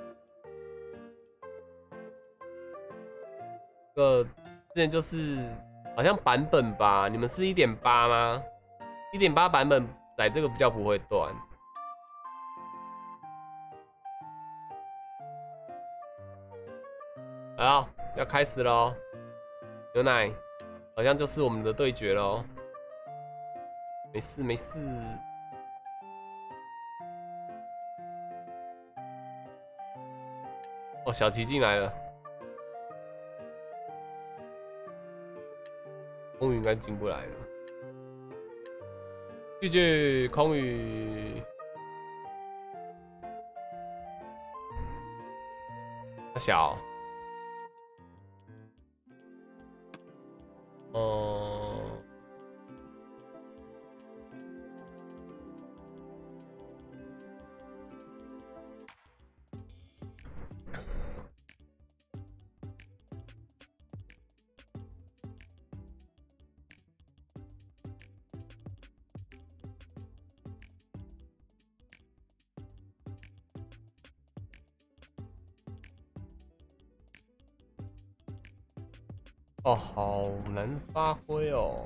这个之前就是好像版本吧，你们是一点八吗？一点八版本载这个比较不会断。好，要开始喽，牛奶。好像就是我们的对决喽，没事没事。哦，小琪进来了，空宇应该进不来了。拒绝空宇，小。哦、嗯，哦，好难发挥哦。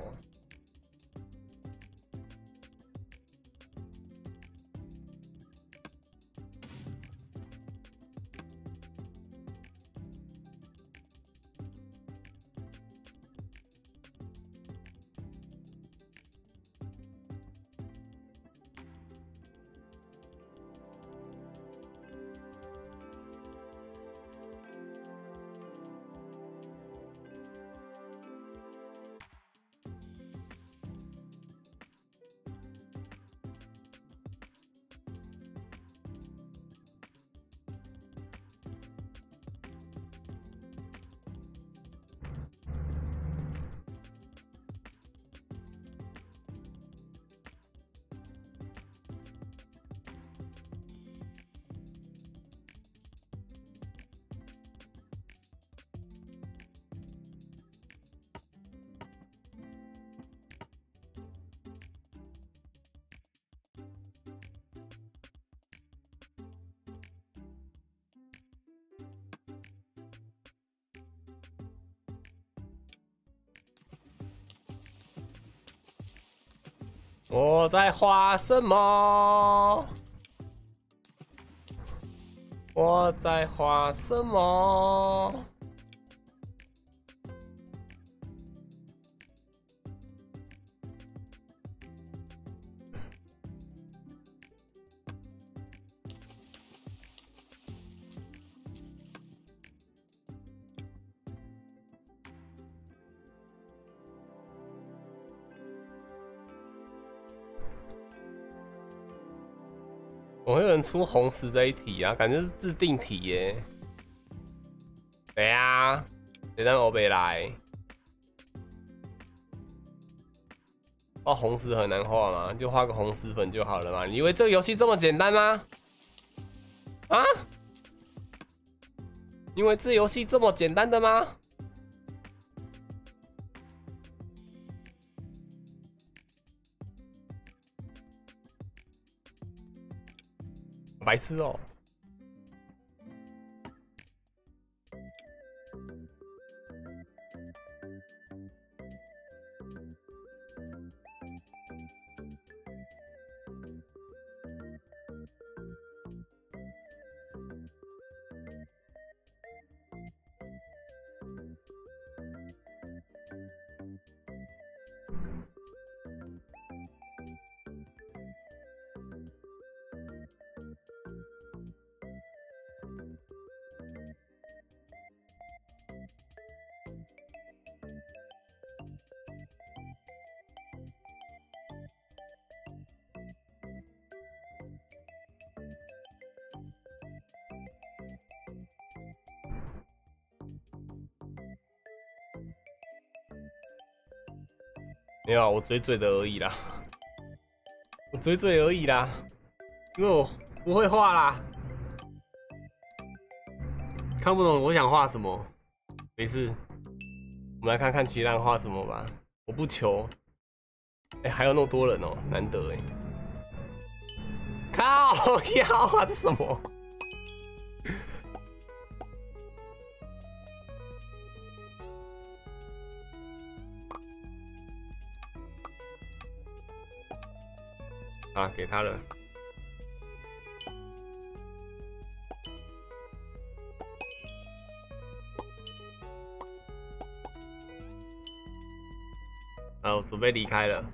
我在画什么？我在画什么？我会有人出红石这一题啊，感觉是自定题耶。对啊，谁让欧北来？画红石很难画吗？就画个红石粉就好了嘛？你以为这个游戏这么简单吗？啊？因为这游戏这么简单的吗？白痴哦、喔！ 没有啊，我追追的而已啦，我追追而已啦，因为我不会画啦，看不懂我想画什么，没事，我们来看看其他人画什么吧。我不求，哎、欸，还有那么多人哦、喔，难得哎、欸。靠腰啊，这什么？啊，给他了。好，我准备离开了。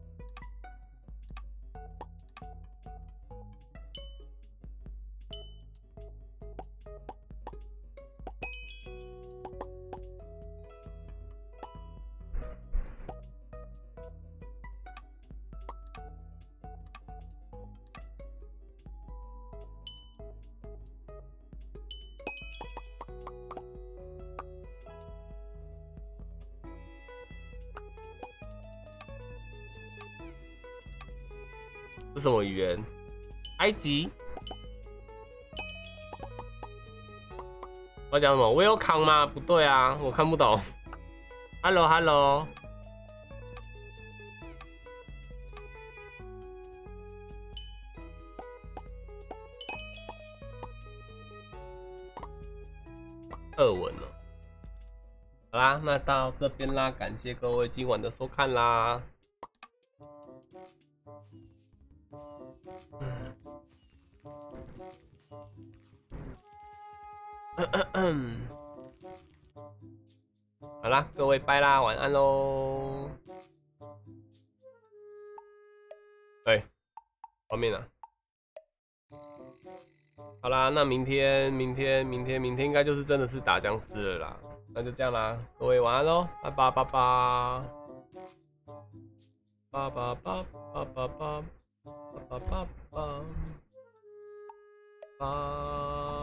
这什么语言？埃及？我讲什么 ？Welcome 吗？不对啊，我看不懂。Hello Hello。俄文哦。好啦，那到这边啦，感谢各位今晚的收看啦。嗯，好啦，各位拜啦，晚安喽。哎，画面啊。好啦，那明天、明天、明天、明天应该就是真的是打僵尸了啦。那就这样啦，各位晚安喽，拜拜拜拜，拜拜拜拜拜拜拜拜拜拜。